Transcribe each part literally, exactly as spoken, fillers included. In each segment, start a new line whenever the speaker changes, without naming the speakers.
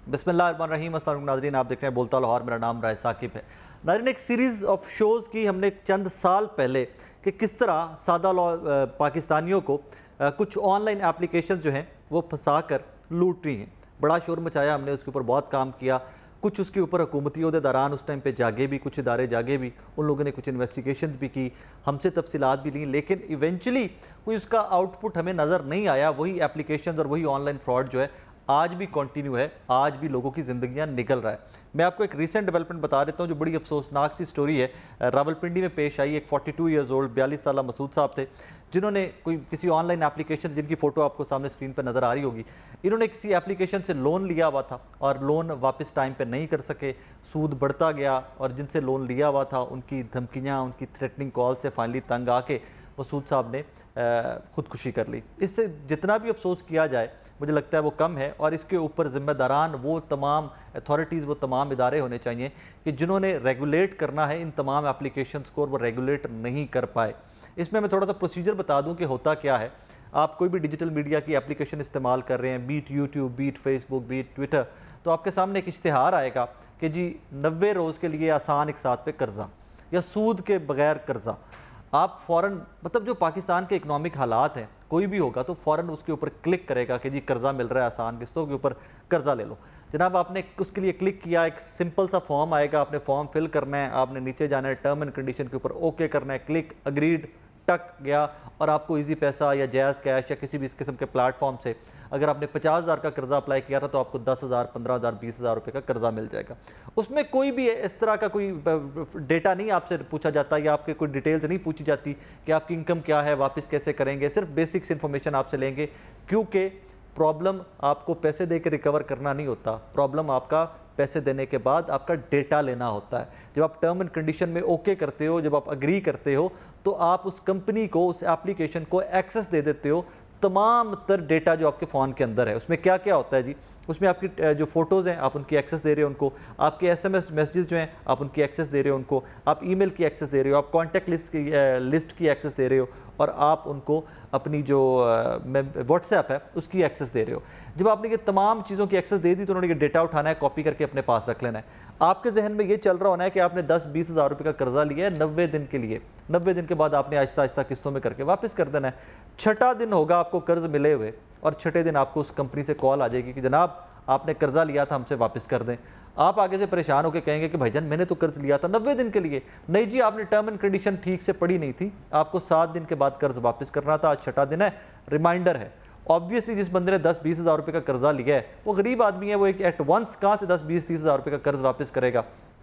बिस्मिल्लाहिर्रहमानिर्रहीम। अस्सलाम वालेकुम नाज़रीन, आप देख रहे हैं बोलता लाहौर। मेरा नाम राय साकिब है। नाज़रीन, एक सीरीज़ ऑफ शोज़ की हमने चंद साल पहले कि किस तरह सादा लॉ पाकिस्तानियों को कुछ ऑनलाइन एप्लीकेशन जो हैं वो फंसा कर लूट रही हैं। बड़ा शोर मचाया हमने, उसके ऊपर बहुत काम किया। कुछ उसके ऊपर हुकूमती अहदेदारान उस टाइम पे जागे भी, कुछ इदारे जागे भी, उन लोगों ने कुछ इन्वेस्टिगेशन भी की, हमसे तफसीलात भी ली, लेकिन इवेंचुअली कोई उसका आउटपुट हमें नज़र नहीं आया। वही एप्लीकेशन और वही ऑनलाइन फ्रॉड जो है आज भी कंटिन्यू है, आज भी लोगों की ज़िंदगियां निकल रहा है। मैं आपको एक रीसेंट डेवलपमेंट बता देता हूं जो बड़ी अफसोसनाक सी स्टोरी है, रावलपिंडी में पेश आई। एक बयालीस ईयर्स ओल्ड बयालीस साल मसूद साहब थे, जिन्होंने कोई किसी ऑनलाइन एप्लीकेशन, जिनकी फ़ोटो आपको सामने स्क्रीन पर नज़र आ रही होगी, इन्होंने किसी एप्लीकेशन से लोन लिया हुआ था और लोन वापस टाइम पे नहीं कर सके, सूद बढ़ता गया और जिनसे लोन लिया हुआ था उनकी धमकियाँ, उनकी थ्रेटनिंग कॉल से फाइनली तंग आके मसूद साहब ने ख़ुदकुशी कर ली। इससे जितना भी अफसोस किया जाए मुझे लगता है वो कम है, और इसके ऊपर ज़िम्मेदारान वो तमाम अथॉरिटीज़, वो तमाम इदारे होने चाहिए कि जिन्होंने रेगुलेट करना है इन तमाम एप्लीकेशंस को, और वो रेगुलेट नहीं कर पाए। इसमें मैं थोड़ा सा प्रोसीजर बता दूं कि होता क्या है। आप कोई भी डिजिटल मीडिया की एप्लीकेशन इस्तेमाल कर रहे हैं, be it YouTube, be it Facebook, be it Twitter, तो आपके सामने एक इश्तिहार आएगा कि जी नब्बे रोज़ के लिए आसान एक साथ पे कर्जा या सूद के बगैर कर्जा। आप फ़ौरन, मतलब जो पाकिस्तान के इकनॉमिक हालात हैं, कोई भी होगा तो फ़ौरन उसके ऊपर क्लिक करेगा कि जी कर्जा मिल रहा है, आसान किस्तों के ऊपर कर्जा ले लो। जनाब आपने उसके लिए क्लिक किया, एक सिंपल सा फॉर्म आएगा, आपने फॉर्म फिल करना है, आपने नीचे जाना है, टर्म एंड कंडीशन के ऊपर ओके करना है, क्लिक अग्रीड, टक गया, और आपको इजी पैसा या जैज़ कैश या किसी भी इस किस्म के प्लेटफॉर्म से अगर आपने पचास हज़ार का कर्जा अप्लाई किया था तो आपको दस हज़ार, पंद्रह हज़ार, बीस हज़ार रुपये का कर्जा मिल जाएगा। उसमें कोई भी इस तरह का कोई डेटा नहीं आपसे पूछा जाता, या आपके कोई डिटेल्स नहीं पूछी जाती कि आपकी इनकम क्या है, वापस कैसे करेंगे। सिर्फ बेसिक्स इन्फॉर्मेशन आपसे लेंगे, क्योंकि प्रॉब्लम आपको पैसे दे के रिकवर करना नहीं होता, प्रॉब्लम आपका पैसे देने के बाद आपका डेटा लेना होता है। जब आप टर्म एंड कंडीशन में ओके करते हो, जब आप अग्री करते हो, तो आप उस कंपनी को, उस एप्लीकेशन को एक्सेस दे देते हो तमाम तर डेटा जो आपके फ़ोन के अंदर है। उसमें क्या क्या होता है जी, उसमें आपकी जो फ़ोटोज़ हैं आप उनकी एक्सेस दे रहे हो उनको, आपके एसएमएस मैसेजेस जो हैं आप उनकी एक्सेस दे रहे हो उनको, आप ईमेल की एक्सेस दे रहे हो, आप कॉन्टैक्ट लिस्ट की लिस्ट की एक्सेस दे रहे हो, और आप उनको अपनी जो व्हाट्सएप है उसकी एक्सेस दे रहे हो। जब आपने ये तमाम चीज़ों की एक्सेस दे दी तो उन्होंने ये डेटा उठाना है, कॉपी करके अपने पास रख लेना है। आपके जहन में ये चल रहा होना है कि आपने दस बीस हज़ार रुपये का कर्जा लिया है नब्बे दिन के लिए, नब्बे दिन के बाद आपने आहिस्ता आहिस्ता किस्तों में करके वापस कर देना है। छठा दिन होगा आपको कर्ज मिले हुए, और छठे दिन आपको उस कंपनी से कॉल आ जाएगी कि जनाब आपने कर्जा लिया था, हमसे वापस कर दें। आप आगे से परेशान होकर कहेंगे कि भाईजान मैंने तो कर्ज लिया था नब्बे दिन के लिए। नहीं जी, आपने टर्म एंड कंडीशन ठीक से पढ़ी नहीं थी, आपको सात दिन के बाद कर्ज वापस करना था। आज छठा दिन है, रिमाइंडर है। ऑब्वियसली जिस बंदे ने दस बीस हज़ार रुपये का कर्जा लिया है वो गरीब आदमी है, वो एक एट वंस कहाँ से दस बीस तीस हज़ार रुपये का कर्ज वापस करेगा।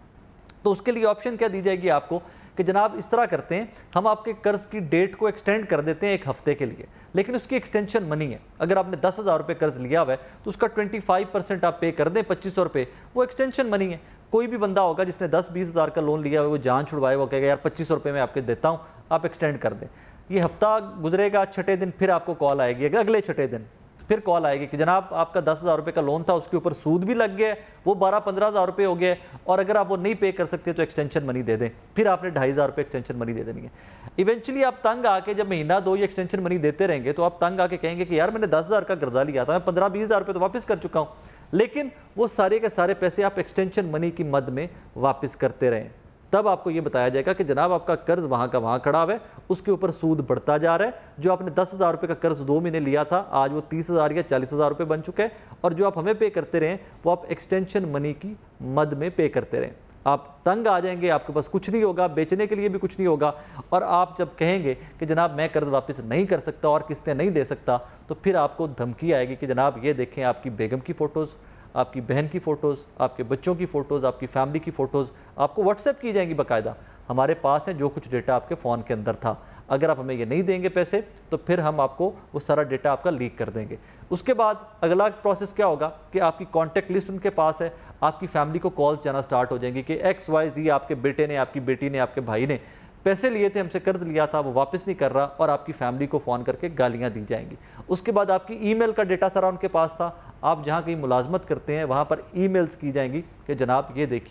तो उसके लिए ऑप्शन क्या दी जाएगी आपको कि जनाब इस तरह करते हैं, हम आपके कर्ज की डेट को एक्सटेंड कर देते हैं एक हफ्ते के लिए, लेकिन उसकी एक्सटेंशन मनी है। अगर आपने दस हज़ार रुपये कर्ज लिया हुआ है तो उसका पच्चीस परसेंट आप पे कर दें, पच्चीस सौ रुपये, वो एक्सटेंशन मनी है। कोई भी बंदा होगा जिसने दस बीस हज़ार का लोन लिया हुआ है, वो जान छुड़वाए, वो कहेगा यार पच्चीस सौ रुपये मैं आपके देता हूँ, आप एक्सटेंड कर दें। ये हफ्ता गुजरेगा, छठे दिन फिर आपको कॉल आएगी, अगले छठे दिन फिर कॉल आएगी कि जनाब आपका दस हज़ार रुपये का लोन था, उसके ऊपर सूद भी लग गया है, वो बारह पंद्रह हज़ार रुपये हो गया है, और अगर आप वो नहीं पे कर सकते तो एक्सटेंशन मनी दे दें। फिर आपने ढाई हज़ार रुपये एक्सटेंशन मनी दे देनी है। इवेंचुअली आप तंग आके जब महीना दो ये एक्सटेंशन मनी देते रहेंगे तो आप तंग आके कहेंगे कि यार मैंने दस हज़ार का कर्जा लिया था, मैं पंद्रह बीस हज़ार रुपये तो वापस कर चुका हूँ, लेकिन वो सारे के सारे पैसे आप एक्सटेंशन मनी की मद में वापस करते रहें। तब आपको ये बताया जाएगा कि जनाब आपका कर्ज वहाँ का वहाँ खड़ा हुआ है, उसके ऊपर सूद बढ़ता जा रहा है। जो आपने दस हज़ार रुपये का कर्ज दो महीने लिया था, आज वो तीस हज़ार या चालीस हज़ार रुपये बन चुका है, और जो आप हमें पे करते रहें वो आप एक्सटेंशन मनी की मद में पे करते रहें। आप तंग आ जाएंगे, आपके पास कुछ नहीं होगा, बेचने के लिए भी कुछ नहीं होगा, और आप जब कहेंगे कि जनाब मैं कर्ज वापस नहीं कर सकता और किस्तें नहीं दे सकता, तो फिर आपको धमकी आएगी कि जनाब ये देखें आपकी बेगम की फ़ोटोज़, आपकी बहन की फ़ोटोज़, आपके बच्चों की फ़ोटोज़, आपकी फैमिली की फ़ोटोज़ आपको व्हाट्सएप की जाएंगी बाकायदा, हमारे पास है जो कुछ डेटा आपके फ़ोन के अंदर था, अगर आप हमें ये नहीं देंगे पैसे तो फिर हम आपको वो सारा डेटा आपका लीक कर देंगे। उसके बाद अगला प्रोसेस क्या होगा कि आपकी कॉन्टैक्ट लिस्ट उनके पास है, आपकी फैमिली को कॉल्स जाना स्टार्ट हो जाएंगी कि एक्स वाई जी आपके बेटे ने, आपकी बेटी ने, आपके भाई ने पैसे लिए थे, हमसे कर्ज लिया था, वो वापस नहीं कर रहा, और आपकी फैमिली को फ़ोन करके गालियाँ दी जाएंगी। उसके बाद आपकी ईमेल का डेटा सारा उनके पास था, आप जहाँ कहीं मुलाजमत करते हैं वहाँ पर ईमेल्स की जाएंगी कि जनाब ये देखिए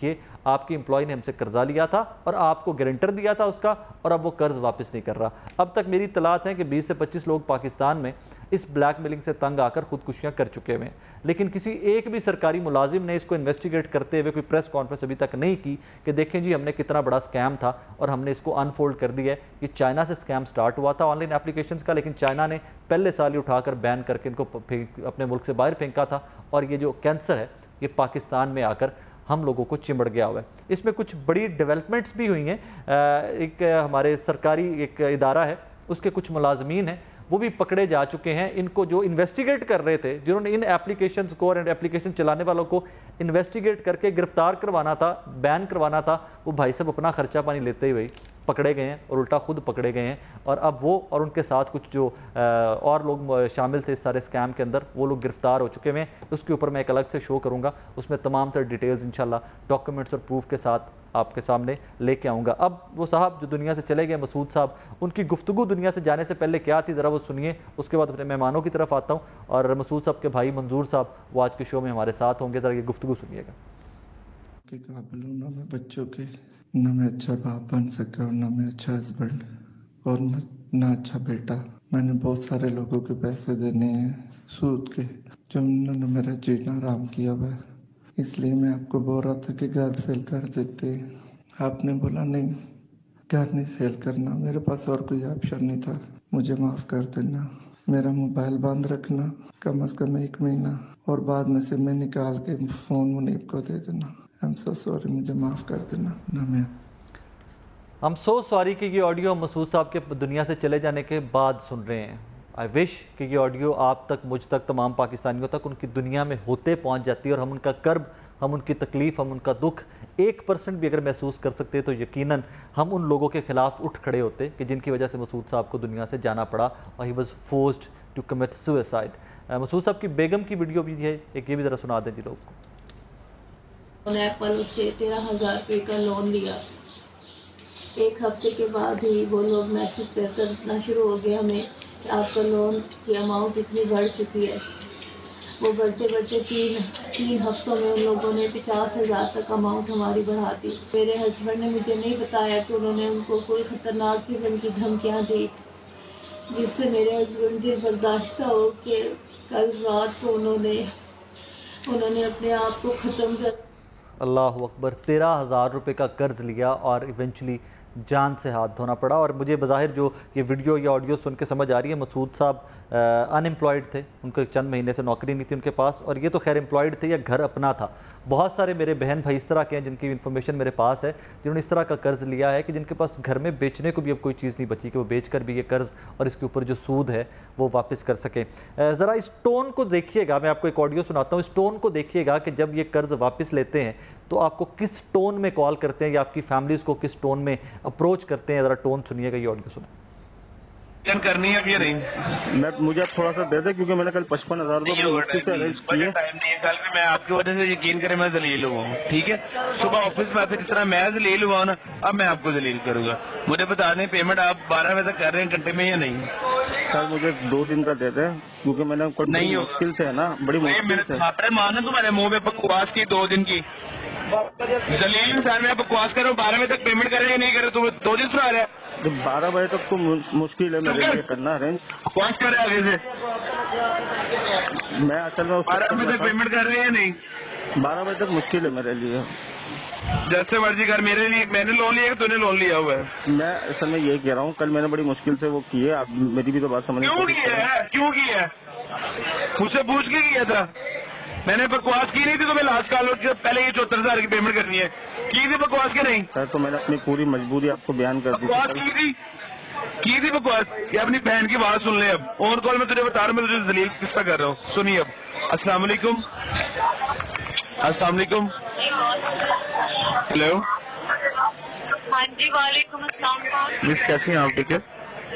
आपकी एम्प्लॉय ने हमसे कर्जा लिया था और आपको गारंटर दिया था उसका, और अब वो कर्ज वापस नहीं कर रहा। अब तक मेरी इतलात है कि बीस से पच्चीस लोग पाकिस्तान में इस ब्लैकमेलिंग से तंग आकर खुदकुशियां कर चुके हुए हैं, लेकिन किसी एक भी सरकारी मुलाजिम ने इसको इन्वेस्टिगेट करते हुए कोई प्रेस कॉन्फ्रेंस अभी तक नहीं की कि देखें जी हमने कितना बड़ा स्कैम था और हमने इसको अनफोल्ड कर दिया है। ये चाइना से स्कैम स्टार्ट हुआ था ऑनलाइन एप्लीकेशंस का, लेकिन चाइना ने पहले साल ही उठाकर बैन करके इनको अपने मुल्क से बाहर फेंका था, और ये जो कैंसर है ये पाकिस्तान में आकर हम लोगों को चिमड़ गया हुआ है। इसमें कुछ बड़ी डेवलपमेंट्स भी हुई हैं। एक हमारे सरकारी एक इदारा है, उसके कुछ मुलाजमीन हैं, वो भी पकड़े जा चुके हैं। इनको जो इन्वेस्टिगेट कर रहे थे, जिन्होंने इन एप्लीकेशंस को और एप्लीकेशन चलाने वालों को इन्वेस्टिगेट करके गिरफ्तार करवाना था, बैन करवाना था, वो भाई साहब अपना खर्चा पानी लेते हुए पकड़े गए हैं और उल्टा खुद पकड़े गए हैं। और अब वो और उनके साथ कुछ जो और लोग शामिल थे इस सारे स्कैम के अंदर, वो लोग गिरफ्तार हो चुके हैं। उसके ऊपर मैं एक अलग से शो करूँगा, उसमें तमाम तर डिटेल्स इंशाल्लाह डॉक्यूमेंट्स और प्रूफ के साथ आपके सामने लेके आऊँगा। अब वो साहब जो दुनिया से चले गए, मसूद साहब, उनकी गुफ्तगू दुनिया से जाने से पहले क्या थी ज़रा वो सुनिए, उसके बाद अपने मेहमानों की तरफ आता हूँ। और मसूद साहब के भाई मंजूर साहब वो आज के शो में हमारे साथ होंगे, ज़रा ये गुफ्तगू सुनिएगा।
के काबिल हूँ ना मैं बच्चों के, ना मैं अच्छा बाप बन सका और ना मैं अच्छा हस्बैंड और न, ना अच्छा बेटा। मैंने बहुत सारे लोगों के पैसे देने हैं सूद के, जो उन्होंने मेरा जीना आराम किया हुआ है। इसलिए मैं आपको बोल रहा था कि घर सेल कर देते, आपने बोला नहीं घर नहीं सेल करना। मेरे पास और कोई ऑप्शन नहीं था, मुझे माफ़ कर देना। मेरा मोबाइल बंद रखना कम अज़ कम एक महीना, और बाद में से मैं निकाल के फ़ोन मुनीब को दे देना। आई एम सो सॉरी, मुझे माफ़ कर देना ना। मैं
आई एम सो सॉरी कि ये ऑडियो मसूद साहब के दुनिया से चले जाने के बाद सुन रहे हैं। आई विश कि ये ऑडियो आप तक, मुझ तक, तमाम पाकिस्तानियों तक उनकी दुनिया में होते पहुंच जाती है, और हम उनका कर्ब, हम उनकी तकलीफ़, हम उनका दुख एक परसेंट भी अगर महसूस कर सकते तो यकीनन हम उन लोगों के ख़िलाफ़ उठ खड़े होते कि जिनकी वजह से मसूद साहब को दुनिया से जाना पड़ा और he was forced to commit suicide. Masood साहब की बेगम की वीडियो भी है, एक ये भी ज़रा सुना दें जी लोग को।
उन्होंने एप्पल से तेरह हज़ार रुपये का लोन लिया। एक हफ्ते के बाद ही वो लोग मैसेज पे करना शुरू हो गए हमें कि आपका लोन की अमाउंट इतनी बढ़ चुकी है। वो बढ़ते बढ़ते तीन तीन हफ्तों में उन लोगों ने पचास हज़ार तक अमाउंट हमारी बढ़ा दी। मेरे हस्बैंड ने मुझे नहीं बताया कि उन्होंने उनको कोई ख़तरनाक किस्म की धमकियाँ दी, जिससे मेरे हस्बैंड दिल बर्दाश्त हो कि कल रात को उन्होंने उन्होंने अपने आप को ख़त्म कर।
अल्लाह अकबर, तेरह हज़ार रुपये का कर्ज लिया और इवेंचुअली जान से हाथ धोना पड़ा। और मुझे बज़ाहिर जो ये वीडियो या ऑडियो सुन के समझ आ रही है, मसूद साहब अनएम्प्लॉयड थे, उनको चंद महीने से नौकरी नहीं थी उनके पास, और ये तो खैर एम्प्लॉयड थे या घर अपना था। बहुत सारे मेरे बहन भाई इस तरह के हैं जिनकी इन्फॉर्मेशन मेरे पास है, जिन्होंने इस तरह का कर्ज लिया है कि जिनके पास घर में बेचने को भी अब कोई चीज़ नहीं बची कि वो बेच कर भी ये कर्ज और इसके ऊपर जो सूद है वो वापस कर सकें। ज़रा इस टोन को देखिएगा, मैं आपको एक ऑडियो सुनाता हूँ, इस टोन को देखिएगा कि जब ये कर्ज वापस लेते हैं तो आपको किस टोन में कॉल करते हैं या आपकी फैमिलीज़ को किस टोन में अप्रोच करते हैं। ज़रा टोन सुनिएगा, ये ऑडियो सुना
करनी है कि नहीं।
मैं मुझे आप थोड़ा सा दे दे, क्योंकि मैंने कल पचपन हजार रुपये अरेंज किए।
टाइम नहीं है कल में, मैं आपकी वजह से यकीन करें मैं जलील हुआ हूँ, ठीक है। सुबह ऑफिस में आते जिस तरह मैं जलील हुआ हूँ ना, अब मैं आपको जलील करूंगा। मुझे बता दें पेमेंट आप बारह बजे तक कर रहे हैं घंटे में या नहीं।
सर मुझे दो दिन का दे दें, क्योंकि मैंने
नहीं
मुश्किल से है ना, बड़ी मुश्किल से
छात्रे माना तुम्हारे मुँह में बकवास की दो दिन की जलील इंसान में बकवास करो, बारह बजे तक पेमेंट कर रहे हैं नहीं कर रहे, तुम्हें दो दिन सुना रहे हैं।
बारह बजे तक तो मुश्किल है मेरे लिए करना अरेंज।
कौन कर आगे से
मैं असल में
बारह बजे तक पेमेंट कर रहे हैं नहीं,
बारह बजे तक मुश्किल है मेरे लिए।
जैसे मर्जी कर, मेरे लिए मैंने लोन लिया तूने लोन लिया हुआ है।
मैं असल में ये कह रहा हूँ, कल मैंने बड़ी मुश्किल से वो किए, आप मेरी भी तो बात समझ।
क्यों किया है, क्यों किया है, मुझसे पूछ के किया था। मैंने बकवास की नहीं थी, तो मैं लास्ट कॉल पहले ये चौहत्तर हजार की पेमेंट करनी है की थी, बकवास के नहीं
सर। तो मैंने अपनी पूरी मजबूरी आपको बयान कर दी।
बकवास की थी की थी बकवास। ये अपनी बहन की बात सुन ले। अब ऑन कॉल में तुझे बता रहा हूँ, मैं तुझे जलील किस्सा कर रहा हूँ। सुनिए अब। अस्सलाम वालेकुम, अस्सलाम वालेकुम। हेलो,
हाँ जी, वालेकुम अस्सलाम।
मिस कैसी हैं आप, ठीक है?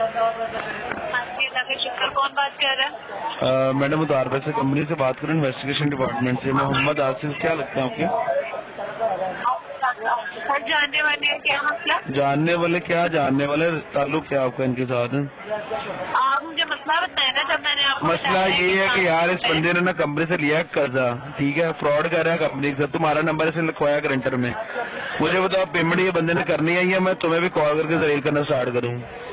कौन बात कर रहा है?
मैडम उदार वैसे कंपनी से बात करूँ, इन्वेस्टिगेशन डिपार्टमेंट से। मोहम्मद आसिफ, क्या लगता है आपके?
जानने वाले क्या मसला?
जानने वाले क्या जानने वाले ताल्लुक क्या आपका इनके साथ?
आप मुझे मसला बताए ना, जब मैंने आपको
मसला ये है कि यार इस बंदे ने ना कंपनी से लिया कर्जा, ठीक है, फ्रॉड कर रहा है कंपनी के साथ। तुम्हारा नंबर इसे लिखवाया ग्रंटर में, मुझे बताओ पेमेंट ये बंदे ने करनी है या मैं तुम्हें भी कॉल करके जलील करना स्टार्ट करूँ?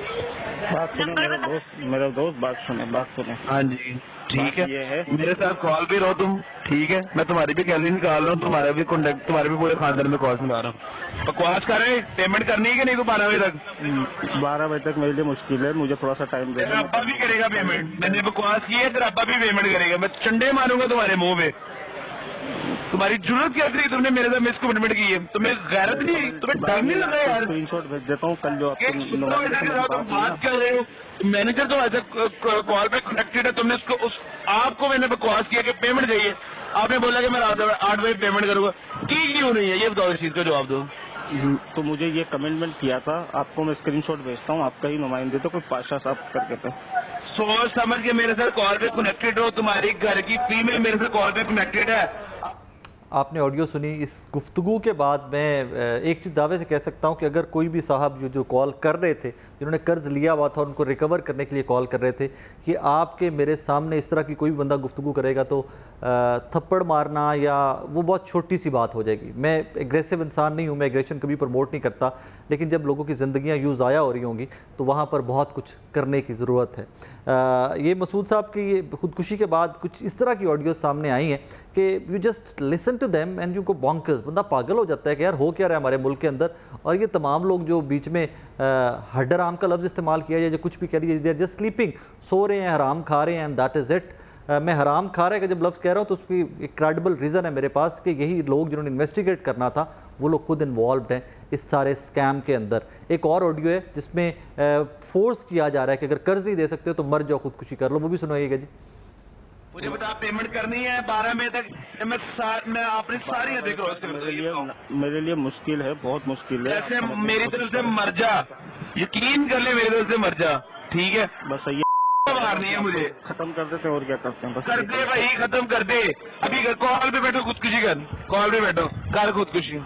बात सुने मेरे दोस्त, मेरे दोस्त बात सुने, बात सुने।
हाँ जी ठीक है,
ये है
मेरे साथ कॉल भी रहो तुम, ठीक है? मैं तुम्हारी भी गैलरी निकाल रहा हूँ, तुम्हारे भी कॉन्टेक्ट, तुम्हारे भी पूरे खानदान में कॉल निकाल रहा हूँ। बकवास कर रहे, पेमेंट करनी है कि नहीं? को बारह बजे तक
बारह बजे तक मेरे लिए मुश्किल है, मुझे थोड़ा सा टाइम दे।
तेरा अब्बा भी करेगा पेमेंट, मैंने बकवास की है, तेरा अब्बा भी पेमेंट करेगा, मैं चंडे मारूंगा तुम्हारे मुंह पे। तुम्हारी जरूरत क्या थी? तुमने मेरे साथ मिस कमिटमेंट की है, तुम्हें गैरत नहीं, तुम्हें डर नहीं लगा यार?
स्क्रीनशॉट भेज देता हूँ कल जो
तुम बात कर रहे हो, मैनेजर तो ऐसा कॉल पे कनेक्टेड है, तुमने उसको उस आपको मैंने बकवास किया कि पेमेंट चाहिए, आपने बोला कि मैं रात आठ बजे पेमेंट करूंगा, की क्यों नहीं है? ये बताओ, इस चीज का जवाब दो।
तो मुझे ये कमिटमेंट किया था, आपको मैं स्क्रीनशॉट भेजता हूँ, आपका ही नुमाइंदे तो कोई पाशा साहब करके थे।
सोच समझ के मेरे साथ कॉल पे कनेक्टेड हो, तुम्हारी घर की फीमेल मेरे साथ कॉल पे कनेक्टेड है।
आपने ऑडियो सुनी। इस गुफ्तगू के बाद मैं एक चीज़ दावे से कह सकता हूँ कि अगर कोई भी साहब जो जो कॉल कर रहे थे, जिन्होंने कर्ज लिया हुआ था, उनको रिकवर करने के लिए कॉल कर रहे थे, कि आपके मेरे सामने इस तरह की कोई भी बंदा गुफ्तगू करेगा तो थप्पड़ मारना या वो बहुत छोटी सी बात हो जाएगी। मैं एग्रेसिव इंसान नहीं हूँ, मैं एग्रेशन कभी प्रमोट नहीं करता, लेकिन जब लोगों की ज़िंदगियाँ यूँ ज़ाया हो रही होंगी तो वहाँ पर बहुत कुछ करने की ज़रूरत है। आ, ये मसूद साहब की ये खुदकुशी के बाद कुछ इस तरह की ऑडियो सामने आई हैं कि you just listen to them and you go bonkers, बंदा पागल हो जाता है कि यार हो क्या रहा है हमारे मुल्क के अंदर। और ये तमाम लोग जो बीच में हड्डराम का लफ्ज़ इस्तेमाल किया या जो कुछ भी कह रही है, दे आर जस्ट स्लीपिंग, सो रहे हैं, हराम खा रहे हैं, एंड दैट इज़ इट। मैं हराम खा रहे का जब लफ्ज़ कह रहा हूँ तो उसकी एक क्रेडिबल रीज़न है मेरे पास कि यही लोग जिन्होंने इन्वेस्टिगेट करना था वो लोग खुद इन्वॉल्व्ड हैं इस सारे स्कैम के अंदर। एक और ऑडियो है जिसमें फोर्स किया जा रहा है कि अगर कर्ज नहीं दे सकते तो मर जाओ, खुदकुशी कर लो, वो भी सुनाइएगा जी।
मुझे बता, पेमेंट करनी है बारह मई तक, मैं मैं अपनी सारी हदें क्रॉस कर
मेरे लिए मेरे लिए मुश्किल है, बहुत मुश्किल है।
ऐसे मेरी तरफ से मर जा, यकीन कर ले, मेरी तरफ से मर जा, ठीक है?
बस ये
मारनी है मुझे,
खत्म कर देते और क्या करते हैं, बस
कर दे भाई, खत्म कर दे। अभी कॉल पे बैठो, खुदकुशी कर, कॉल पे बैठो, कर खुदकुशी।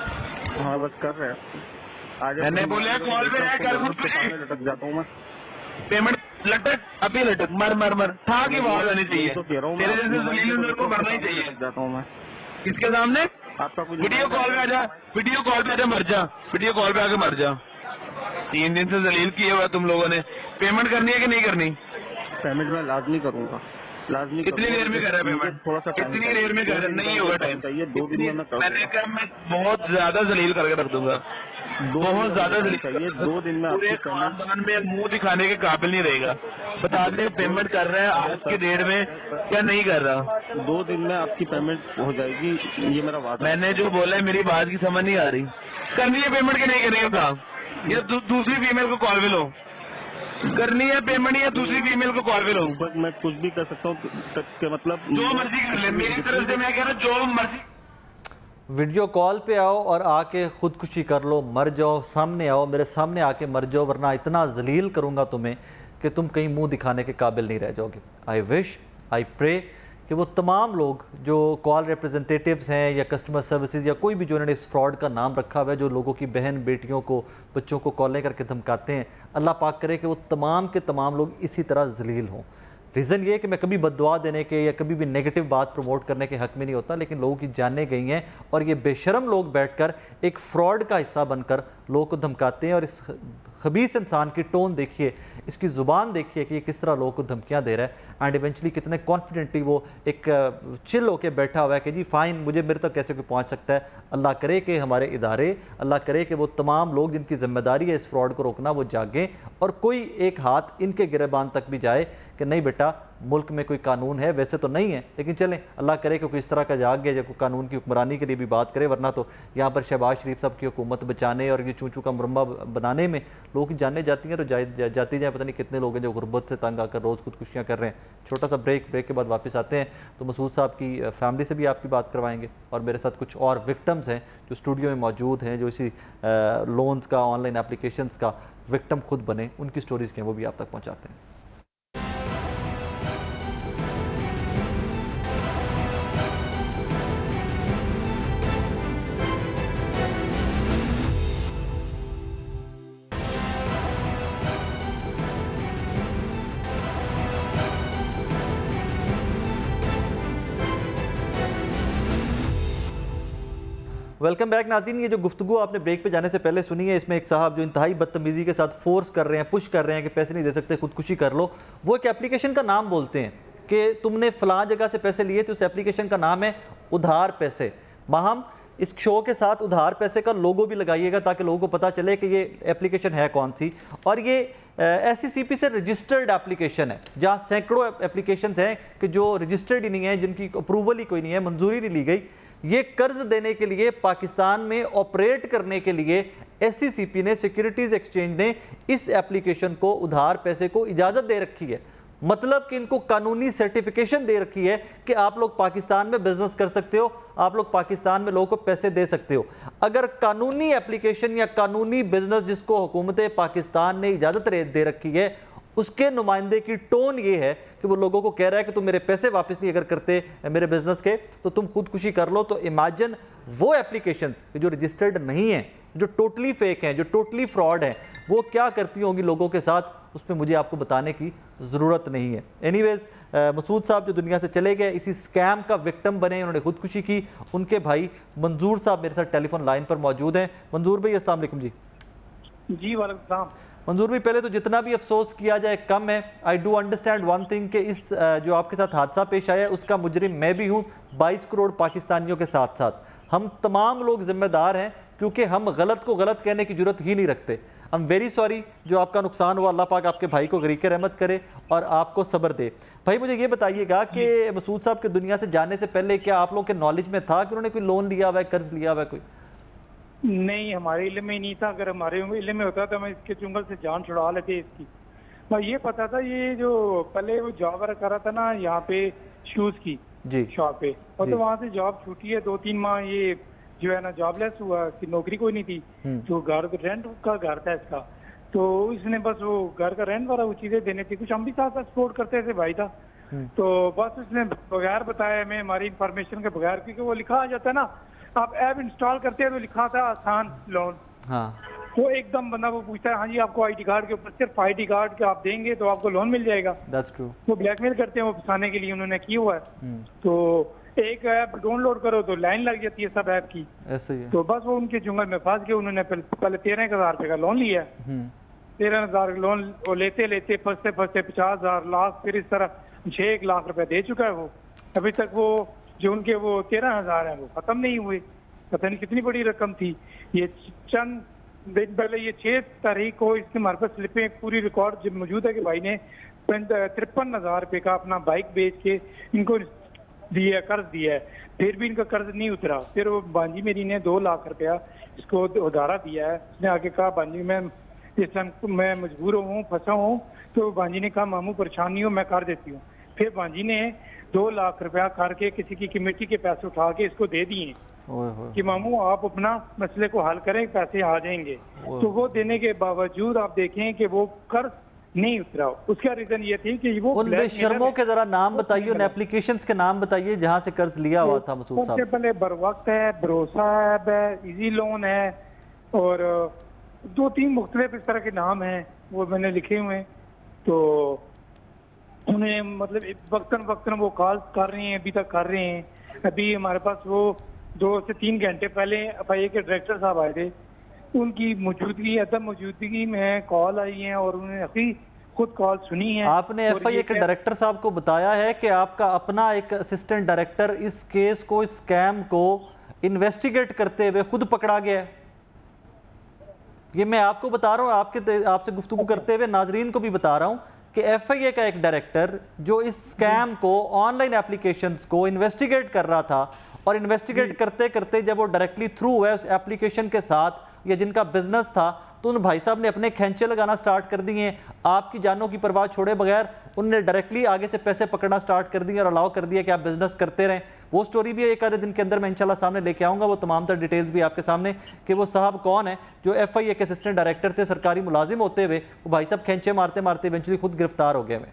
हाँ बस कर रहे हैं।
मैंने बोला कॉल पे रह, कर खुदकुशी।
लटक जाता हूँ मैं,
पेमेंट लटक, अभी लटक, मर मर मर, था की आवाज आनी चाहिए, तेरे जैसे जलील को मरना ही चाहिए।
जाता हूँ मैं
किसके सामने?
आपका कुछ
वीडियो कॉल पे आजा, वीडियो कॉल पे आजा, मर जा, वीडियो कॉल पे आके मर जा। तीन दिन से जलील किए हुआ तुम लोगों ने। पेमेंट करनी है कि नहीं करनी?
पेमेंट मैं लाजमी करूंगा, लाजमी।
कितनी देर में कर रहा है पेमेंट?
थोड़ा सा
कितनी देर में कर रहा है? नहीं होगा टाइम
चाहिए, दो दिन में मैं कर
मैंने कहा मैं बहुत ज्यादा जलील करके रख दूंगा, बहुत ज्यादा जलील चाहिए।
दो दिन में
पूरे खानदान में मुंह दिखाने के काबिल नहीं रहेगा। बता दे पेमेंट कर रहा है आज के डेट में क्या नहीं कर रहा?
दो दिन में आपकी पेमेंट हो जाएगी, ये मेरा वादा।
मैंने जो बोला है मेरी बात की समझ नहीं आ रही। करनी है पेमेंट के नहीं करनी है? कहा ये दू, दूसरी फीमेल को कॉल पे लो, करनी है पेमेंट या दूसरी फीमेल को कॉल पे लो।
मैं कुछ भी कर सकता हूँ, मतलब
जो मर्जी कर ले, मेरी तरफ से मैं कह रहा हूँ जो मर्जी।
वीडियो कॉल पे आओ और आके खुदकुशी कर लो, मर जाओ, सामने आओ, मेरे सामने आके मर जाओ, वरना इतना जलील करूँगा तुम्हें कि तुम कहीं मुंह दिखाने के काबिल नहीं रह जाओगे। आई विश, आई प्रे कि वो तमाम लोग जो कॉल रिप्रेजेंटेटिव्स हैं या कस्टमर सर्विसेज या कोई भी जो उन्होंने इस फ्रॉड का नाम रखा हुआ है, जो लोगों की बहन बेटियों को, बच्चों को कॉलें करके धमकाते हैं, अल्लाह पाक करे कि वो तमाम के तमाम लोग इसी तरह जलील हों। रीज़न ये है कि मैं कभी बददुआ देने के या कभी भी नेगेटिव बात प्रमोट करने के हक़ में नहीं होता, लेकिन लोगों की जानें गई हैं और ये बेशरम लोग बैठकर एक फ्रॉड का हिस्सा बनकर लोगों को धमकाते हैं। और इस खबीस इंसान की टोन देखिए, इसकी ज़ुबान देखिए कि ये किस तरह लोगों को धमकियां दे रहा है, एंड इवेंचुअली कितने कॉन्फिडेंटली वो एक चिल होकर बैठा हुआ है कि जी फाइन, मुझे मेरे तक कैसे कोई पहुंच सकता है। अल्लाह करे कि हमारे इदारे, अल्लाह करे कि वो तमाम लोग जिनकी जिम्मेदारी है इस फ्रॉड को रोकना, वो जागें और कोई एक हाथ इनके गिरेबान तक भी जाए कि नहीं बेटा, मुल्क में कोई कानून है, वैसे तो नहीं है लेकिन चलें, अल्लाह करे कि कोई इस तरह का जाग गया जो कोई कानून की हुक्मरानी के लिए भी बात करे, वरना तो यहाँ पर शहबाज शरीफ साहब की हुकूमत बचाने और ये चूँ चूँ का मुरम्बा बनाने में लोगों की जानें जाती हैं तो जा, जा, जाती जाए। पता नहीं कितने लोग हैं जो गुर्बत से तंग आकर रोज़ खुदकुशियाँ कर रहे हैं। छोटा सा ब्रेक, ब्रेक के बाद वापस आते हैं तो मसूद साहब की फैमिली से भी आपकी बात करवाएंगे और मेरे साथ कुछ और विक्टम्स हैं जो स्टूडियो में मौजूद हैं, जो इसी लोन्स का, ऑनलाइन एप्लीकेशंस का विक्टम खुद बने, उनकी स्टोरीज़ के वो भी आप तक पहुँचाते हैं। वेलकम बैक नाज़रीन। ये जो गुफ्तगू आपने ब्रेक पे जाने से पहले सुनी है, इसमें एक साहब जो इंतहाई बदतमीज़ी के साथ फोर्स कर रहे हैं, पुश कर रहे हैं कि पैसे नहीं दे सकते, खुदकुशी कर लो। वो एक एप्लीकेशन का नाम बोलते हैं कि तुमने फ़लाँ जगह से पैसे लिए थे, उस एप्लीकेशन का नाम है उधार पैसे। माहम इस शो के साथ उधार पैसे का लोगो भी लगाइएगा ताकि लोगों को पता चले कि ये एप्लीकेशन है कौन सी। और ये एस सी सी पी से रजिस्टर्ड एप्लीकेशन है, जहाँ सैकड़ों एप्लीकेशन हैं कि जो रजिस्टर्ड ही नहीं है, जिनकी अप्रूवल ही कोई नहीं है, मंजूरी नहीं ली गई। ये कर्ज देने के लिए, पाकिस्तान में ऑपरेट करने के लिए एस सी सी पी ने, सिक्योरिटीज एक्सचेंज ने इस एप्लीकेशन को, उधार पैसे को इजाज़त दे रखी है। मतलब कि इनको कानूनी सर्टिफिकेशन दे रखी है कि आप लोग पाकिस्तान में बिजनेस कर सकते हो, आप लोग पाकिस्तान में लोगों को पैसे दे सकते हो। अगर कानूनी एप्लीकेशन या कानूनी बिजनेस जिसको हुकूमत पाकिस्तान ने इजाज़त दे रखी है, उसके नुमाइंदे की टोन ये है कि वो लोगों को कह रहा है कि तुम मेरे पैसे वापस नहीं अगर करते मेरे बिजनेस के, तो तुम खुदकुशी कर लो। तो इमेजिन वो एप्लीकेशन जो रजिस्टर्ड नहीं है, जो टोटली फेक हैं, जो टोटली फ्रॉड हैं, वो क्या करती होंगी लोगों के साथ, उसमें मुझे आपको बताने की ज़रूरत नहीं है। एनीवेज, मसूद साहब जो दुनिया से चले गए, इसी स्कैम का विक्टिम बने, उन्होंने खुदकुशी की। उनके भाई मंजूर साहब मेरे साथ टेलीफोन लाइन पर मौजूद हैं। मंजूर भाई अस्सलाम वालेकुम जी।
जी वालेकुम सलाम।
मंजूर भाई, पहले तो जितना भी अफसोस किया जाए कम है। I do understand one thing कि इस जो आपके साथ हादसा पेश आया उसका मुजरिम मैं भी हूँ, बाईस करोड़ पाकिस्तानियों के साथ साथ हम तमाम लोग जिम्मेदार हैं, क्योंकि हम गलत को गलत कहने की जरूरत ही नहीं रखते। आई एम वेरी सॉरी जो आपका नुकसान हुआ। अल्लाह पाक आपके भाई को गरीक रहमत करे और आपको सब्र दे। भाई मुझे ये बताइएगा कि मसूद साहब के दुनिया से जाने से पहले क्या आप लोग के नॉलेज में था कि उन्होंने कोई लोन लिया हुआ है, कर्ज लिया हुआ है कोई?
नहीं, हमारे इल्म में ही नहीं था। अगर हमारे इल्म में होता तो मैं इसके चुंगल से जान छुड़ा लेते इसकी। मैं ये पता था ये जो पहले वो जॉब वर्क कर रहा था ना यहाँ पे शूज की
जी
शॉप पे, और तो वहाँ से जॉब छूटी है, दो तीन माह ये जो है ना जॉबलेस हुआ कि नौकरी कोई नहीं थी। तो घर रेंट का घर था इसका, तो इसने बस वो घर का रेंट वाला वो चीजें देने थी, कुछ हम भी साथ साथ सपोर्ट करते थे भाई था। तो बस उसने बगैर बताया हमें, हमारी इंफॉर्मेशन के बगैर, क्योंकि वो लिखा आ जाता है ना, आप ऐप इंस्टॉल करते हैं तो लिखा था आसान लोन। हाँ। तो एकदम बंदा वो पूछता है हाँ जी आपको आईडी कार्ड के ऊपर सिर्फ आईडी कार्ड के आप देंगे तो आपको लोन मिल जाएगा।
That's true.
वो ब्लैकमेल करते हैं, वो फंसाने के लिए उन्होंने किया हुआ है। तो एक ऐप डाउनलोड करो तो लाइन लग जाती है सब ऐप की, ऐसे ही है। तो बस वो उनके जुंगल में फंस गए। उन्होंने पहले तेरह हजार रुपए का लोन लिया, तेरह हजार लोन वो लेते लेते फंसते फंसते पचास हजार लाख, फिर इस तरह छह एक लाख रुपए दे चुका है वो। अभी तक वो जो उनके वो तेरह हजार है वो खत्म नहीं हुए। पता नहीं कितनी बड़ी रकम थी। ये चंद दिन पहले ये छह तारीख को इसके हमारे पास स्लिपें पूरी रिकॉर्ड मौजूद है कि भाई ने तिरपन हजार रुपए का अपना बाइक बेच के इनको दिया, कर्ज दिया है, फिर भी इनका कर्ज नहीं उतरा। फिर वो बांजी मेरी ने दो लाख रुपया इसको उधारा दिया है। उसने आगे कहा बांजी मैं इस टाइम मैं मजबूर हूँ, फंसा हूँ। तो बांजी ने कहा मामू परेशान नहीं हो, मैं कर देती हूँ। फिर बांजी ने दो लाख रुपया करके किसी की कमेटी के पैसे उठा के इसको दे दिए कि मामू आप अपना मसले को हल करें, पैसे आ जाएंगे। तो वो देने के बावजूद आप देखें कि वो कर्ज नहीं उतरा। उसका रीजन ये थी कि वो
उन बेशर्मों के जरा नाम बताइए, उन एप्लीकेशंस के नाम बताइए जहां से कर्ज लिया हुआ था मसूद साहब।
सबसे पहले बरवक्त है, भरोसा ऐप है, इजी लोन है, और दो तीन मुख्तलिफ इस तरह के नाम हैं वो मैंने लिखे हुए हैं। तो उन्हें मतलब वक्तन वक्तन वो कॉल कर रहे हैं, अभी तक कर रहे हैं। अभी हमारे पास वो दो से तीन घंटे पहले एफ आई ए के डायरेक्टर साहब आए थे, उनकी मौजूदगी अदम मौजूदगी में कॉल आई है और उन्होंने अभी खुद कॉल सुनी है।
आपने एफ आई ए के डायरेक्टर साहब को बताया है कि आपका अपना एक असिस्टेंट डायरेक्टर इस केस को, इस स्कैम को इन्वेस्टिगेट करते हुए खुद पकड़ा गया है। ये मैं आपको बता रहा हूँ, आपके आपसे गुफ्तगू करते हुए नाजरीन को भी बता रहा हूँ कि एफ आई ए का एक डायरेक्टर जो इस स्कैम को, ऑनलाइन एप्लीकेशंस को इन्वेस्टिगेट कर रहा था, और इन्वेस्टिगेट करते करते जब वो डायरेक्टली थ्रू हुआ उस एप्लीकेशन के साथ या जिनका बिजनेस था, तो उन भाई साहब ने अपने खैंचे लगाना स्टार्ट कर दिए। आपकी जानों की परवाह छोड़े बगैर उनने डायरेक्टली आगे से पैसे पकड़ना स्टार्ट कर दिए और अलाउ कर दिया कि आप बिजनेस करते रहें। वो स्टोरी भी एक आधे दिन के अंदर मैं इंशाल्लाह सामने लेके आऊँगा, वो तमाम तर डिटेल्स भी आपके सामने कि वो साहब कौन है जो एफ आई ए के असिस्टेंट डायरेक्टर थे, सरकारी मुलाजिम होते हुए वो भाई साहब खैंचे मारते मारते इवेंचुअली खुद गिरफ्तार हो गए।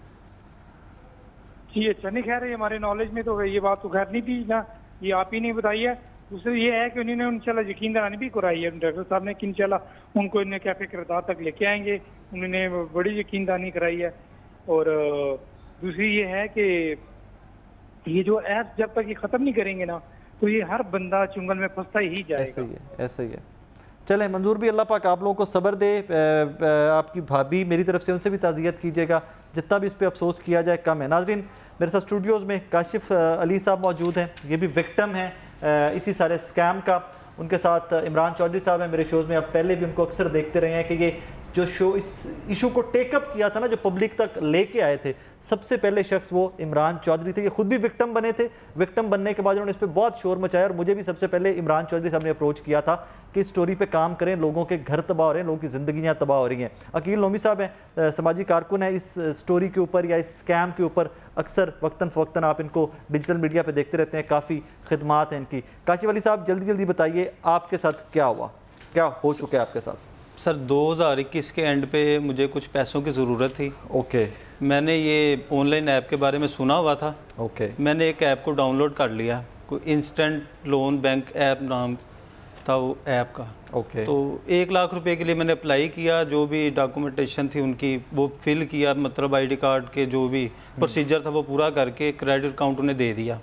जी अच्छा, नहीं खैर ये हमारे नॉलेज में तो ये बात तो खैर नहीं थी ना, ये आप ही नहीं बताई है। दूसरा ये है कि उन्होंने इंशाल्लाह यकीन दहानी भी कराई है डायरेक्टर साहब ने कि इंशाल्लाह उनको इन्हें कैफे किरदार तक लेके आएंगे। उन्होंने बड़ी यकीन दहानी कराई है। और दूसरी ये है कि ये जो ऐप जब तक ये ख़त्म नहीं करेंगे ना, तो ये हर बंदा चुंगल में फंसता ही जाएगा।
ऐसे ही है, ऐसे ही है। चलें मंजूर भी, अल्लाह पाक आप लोगों को सब्र दे। आपकी भाभी मेरी तरफ से उनसे भी ताज़ियत कीजिएगा, जितना भी इस पर अफसोस किया जाए कम है। नाजरीन, मेरे साथ स्टूडियोज़ में काशिफ अली साहब मौजूद हैं, ये भी विक्टिम हैं इसी सारे स्कैम का। उनके साथ इमरान चौधरी साहब हैं, मेरे शोज़ में आप पहले भी उनको अक्सर देखते रहे हैं कि ये जो शो इस इशू को टेकअप किया था ना, जो पब्लिक तक लेके आए थे, सबसे पहले शख्स वो इमरान चौधरी थे। ये खुद भी विक्टिम बने थे, विक्टिम बनने के बाद उन्होंने इस पर बहुत शोर मचाया और मुझे भी सबसे पहले इमरान चौधरी साहब ने अप्रोच किया था कि इस स्टोरी पे काम करें, लोगों के घर तबाह हो रहे हैं, लोगों की ज़िंदगियाँ तबाह हो रही हैं। अकील नोमी साहब हैं, समाजी कारकुन है, इस स्टोरी के ऊपर या इस स्कैम के ऊपर अक्सर वक्तन फ़वक्तन आप इनको डिजिटल मीडिया पर देखते रहते हैं, काफ़ी खिदमात हैं इनकी। काशिफ अली साहब, जल्दी जल्दी बताइए आपके साथ क्या हुआ, क्या हो चुका है आपके साथ?
सर दो हज़ार इक्कीस के एंड पे मुझे कुछ पैसों की ज़रूरत थी।
ओके।
मैंने ये ऑनलाइन ऐप के बारे में सुना हुआ था।
ओके।
मैंने एक ऐप को डाउनलोड कर लिया, कोई इंस्टेंट लोन बैंक ऐप नाम था वो ऐप का।
ओके।
तो एक लाख रुपए के लिए मैंने अप्लाई किया, जो भी डॉक्यूमेंटेशन थी उनकी वो फिल किया, मतलब आईडी कार्ड के जो भी प्रोसीजर था वो पूरा करके क्रेडिट अकाउंट उन्हें दे दिया।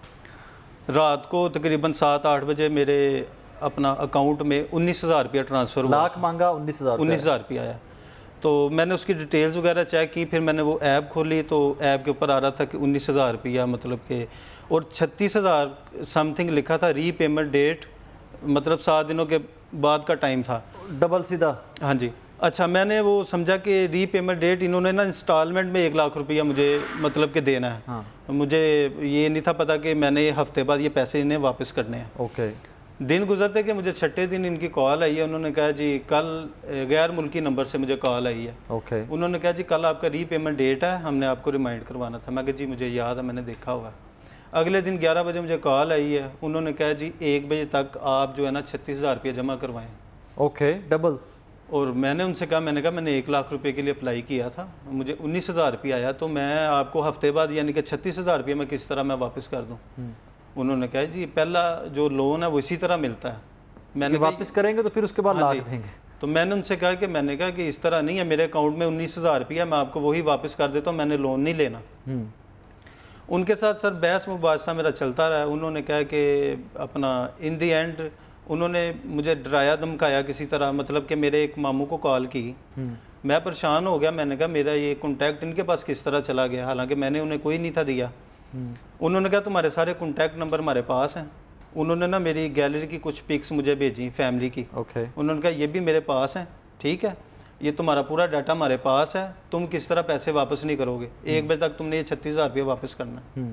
रात को तकरीबन सात आठ बजे मेरे अपना अकाउंट में उन्नीस हज़ार रुपया ट्रांसफ़र हुआ।
लाख मांगा, उन्नीस हज़ार
उन्नीस हज़ार रुपया आया। तो मैंने उसकी डिटेल्स वगैरह चेक की, फिर मैंने वो ऐप खोली तो ऐप के ऊपर आ रहा था कि उन्नीस हज़ार रुपया मतलब कि, और छत्तीस हज़ार समथिंग लिखा था री पेमेंट डेट, मतलब सात दिनों के बाद का टाइम था।
डबल सीधा।
हाँ जी। अच्छा, मैंने वो समझा कि री पेमेंट डेट इन्होंने ना इंस्टॉलमेंट में एक लाख रुपया मुझे मतलब कि देना है।
हाँ। मुझे
ये नहीं था पता कि मैंने हफ्ते बाद ये पैसे इन्हें वापस करने हैं।
ओके।
दिन गुजरते कि मुझे छठे दिन इनकी कॉल आई है। उन्होंने कहा जी कल गैर मुल्की नंबर से मुझे कॉल आई है।
ओके।
उन्होंने कहा जी कल आपका री पेमेंट डेट है, हमने आपको रिमाइंड करवाना था। मैं कहा जी मुझे याद है, मैंने देखा हुआ। अगले दिन ग्यारह बजे मुझे कॉल आई है। उन्होंने कहा जी एक बजे तक आप जो है ना छत्तीस हज़ार रुपये जमा करवाएँ।
Okay, double.
और मैंने उनसे कहा, मैंने कहा मैंने एक लाख रुपए के लिए अप्लाई किया था, मुझे उन्नीस हज़ार रुपये आया, तो मैं आपको हफ्ते बाद यानी कि छत्तीस हज़ार रुपये मैं किस तरह मैं वापस कर दूँ। उन्होंने कहा जी पहला जो लोन है वो इसी तरह मिलता है। मैंने
वापस करेंगे तो फिर उसके बाद लाख देंगे।
तो मैंने उनसे कहा कि मैंने कहा कि इस तरह नहीं है, मेरे अकाउंट में उन्नीस हज़ार रुपया, मैं आपको वही वापस कर देता हूँ, मैंने लोन नहीं लेना। उनके साथ सर बहस मुबासा मेरा चलता रहा। उन्होंने कहा कि अपना इन दी एंड उन्होंने मुझे डराया धमकाया किसी तरह, मतलब कि मेरे एक मामू को कॉल की। मैं परेशान हो गया। मैंने कहा मेरा ये कॉन्टैक्ट इनके पास किस तरह चला गया, हालांकि मैंने उन्हें कोई नहीं था दिया। उन्होंने कहा तुम्हारे सारे कॉन्टैक्ट नंबर हमारे पास हैं। उन्होंने ना मेरी गैलरी की कुछ पिक्स मुझे भेजी फैमिली की।
ओके।
उन्होंने कहा ये भी मेरे पास हैं, ठीक है, ये तुम्हारा पूरा डाटा हमारे पास है, तुम किस तरह पैसे वापस नहीं करोगे, एक बजे तक तुमने ये छत्तीस हज़ार रुपये वापस करना है।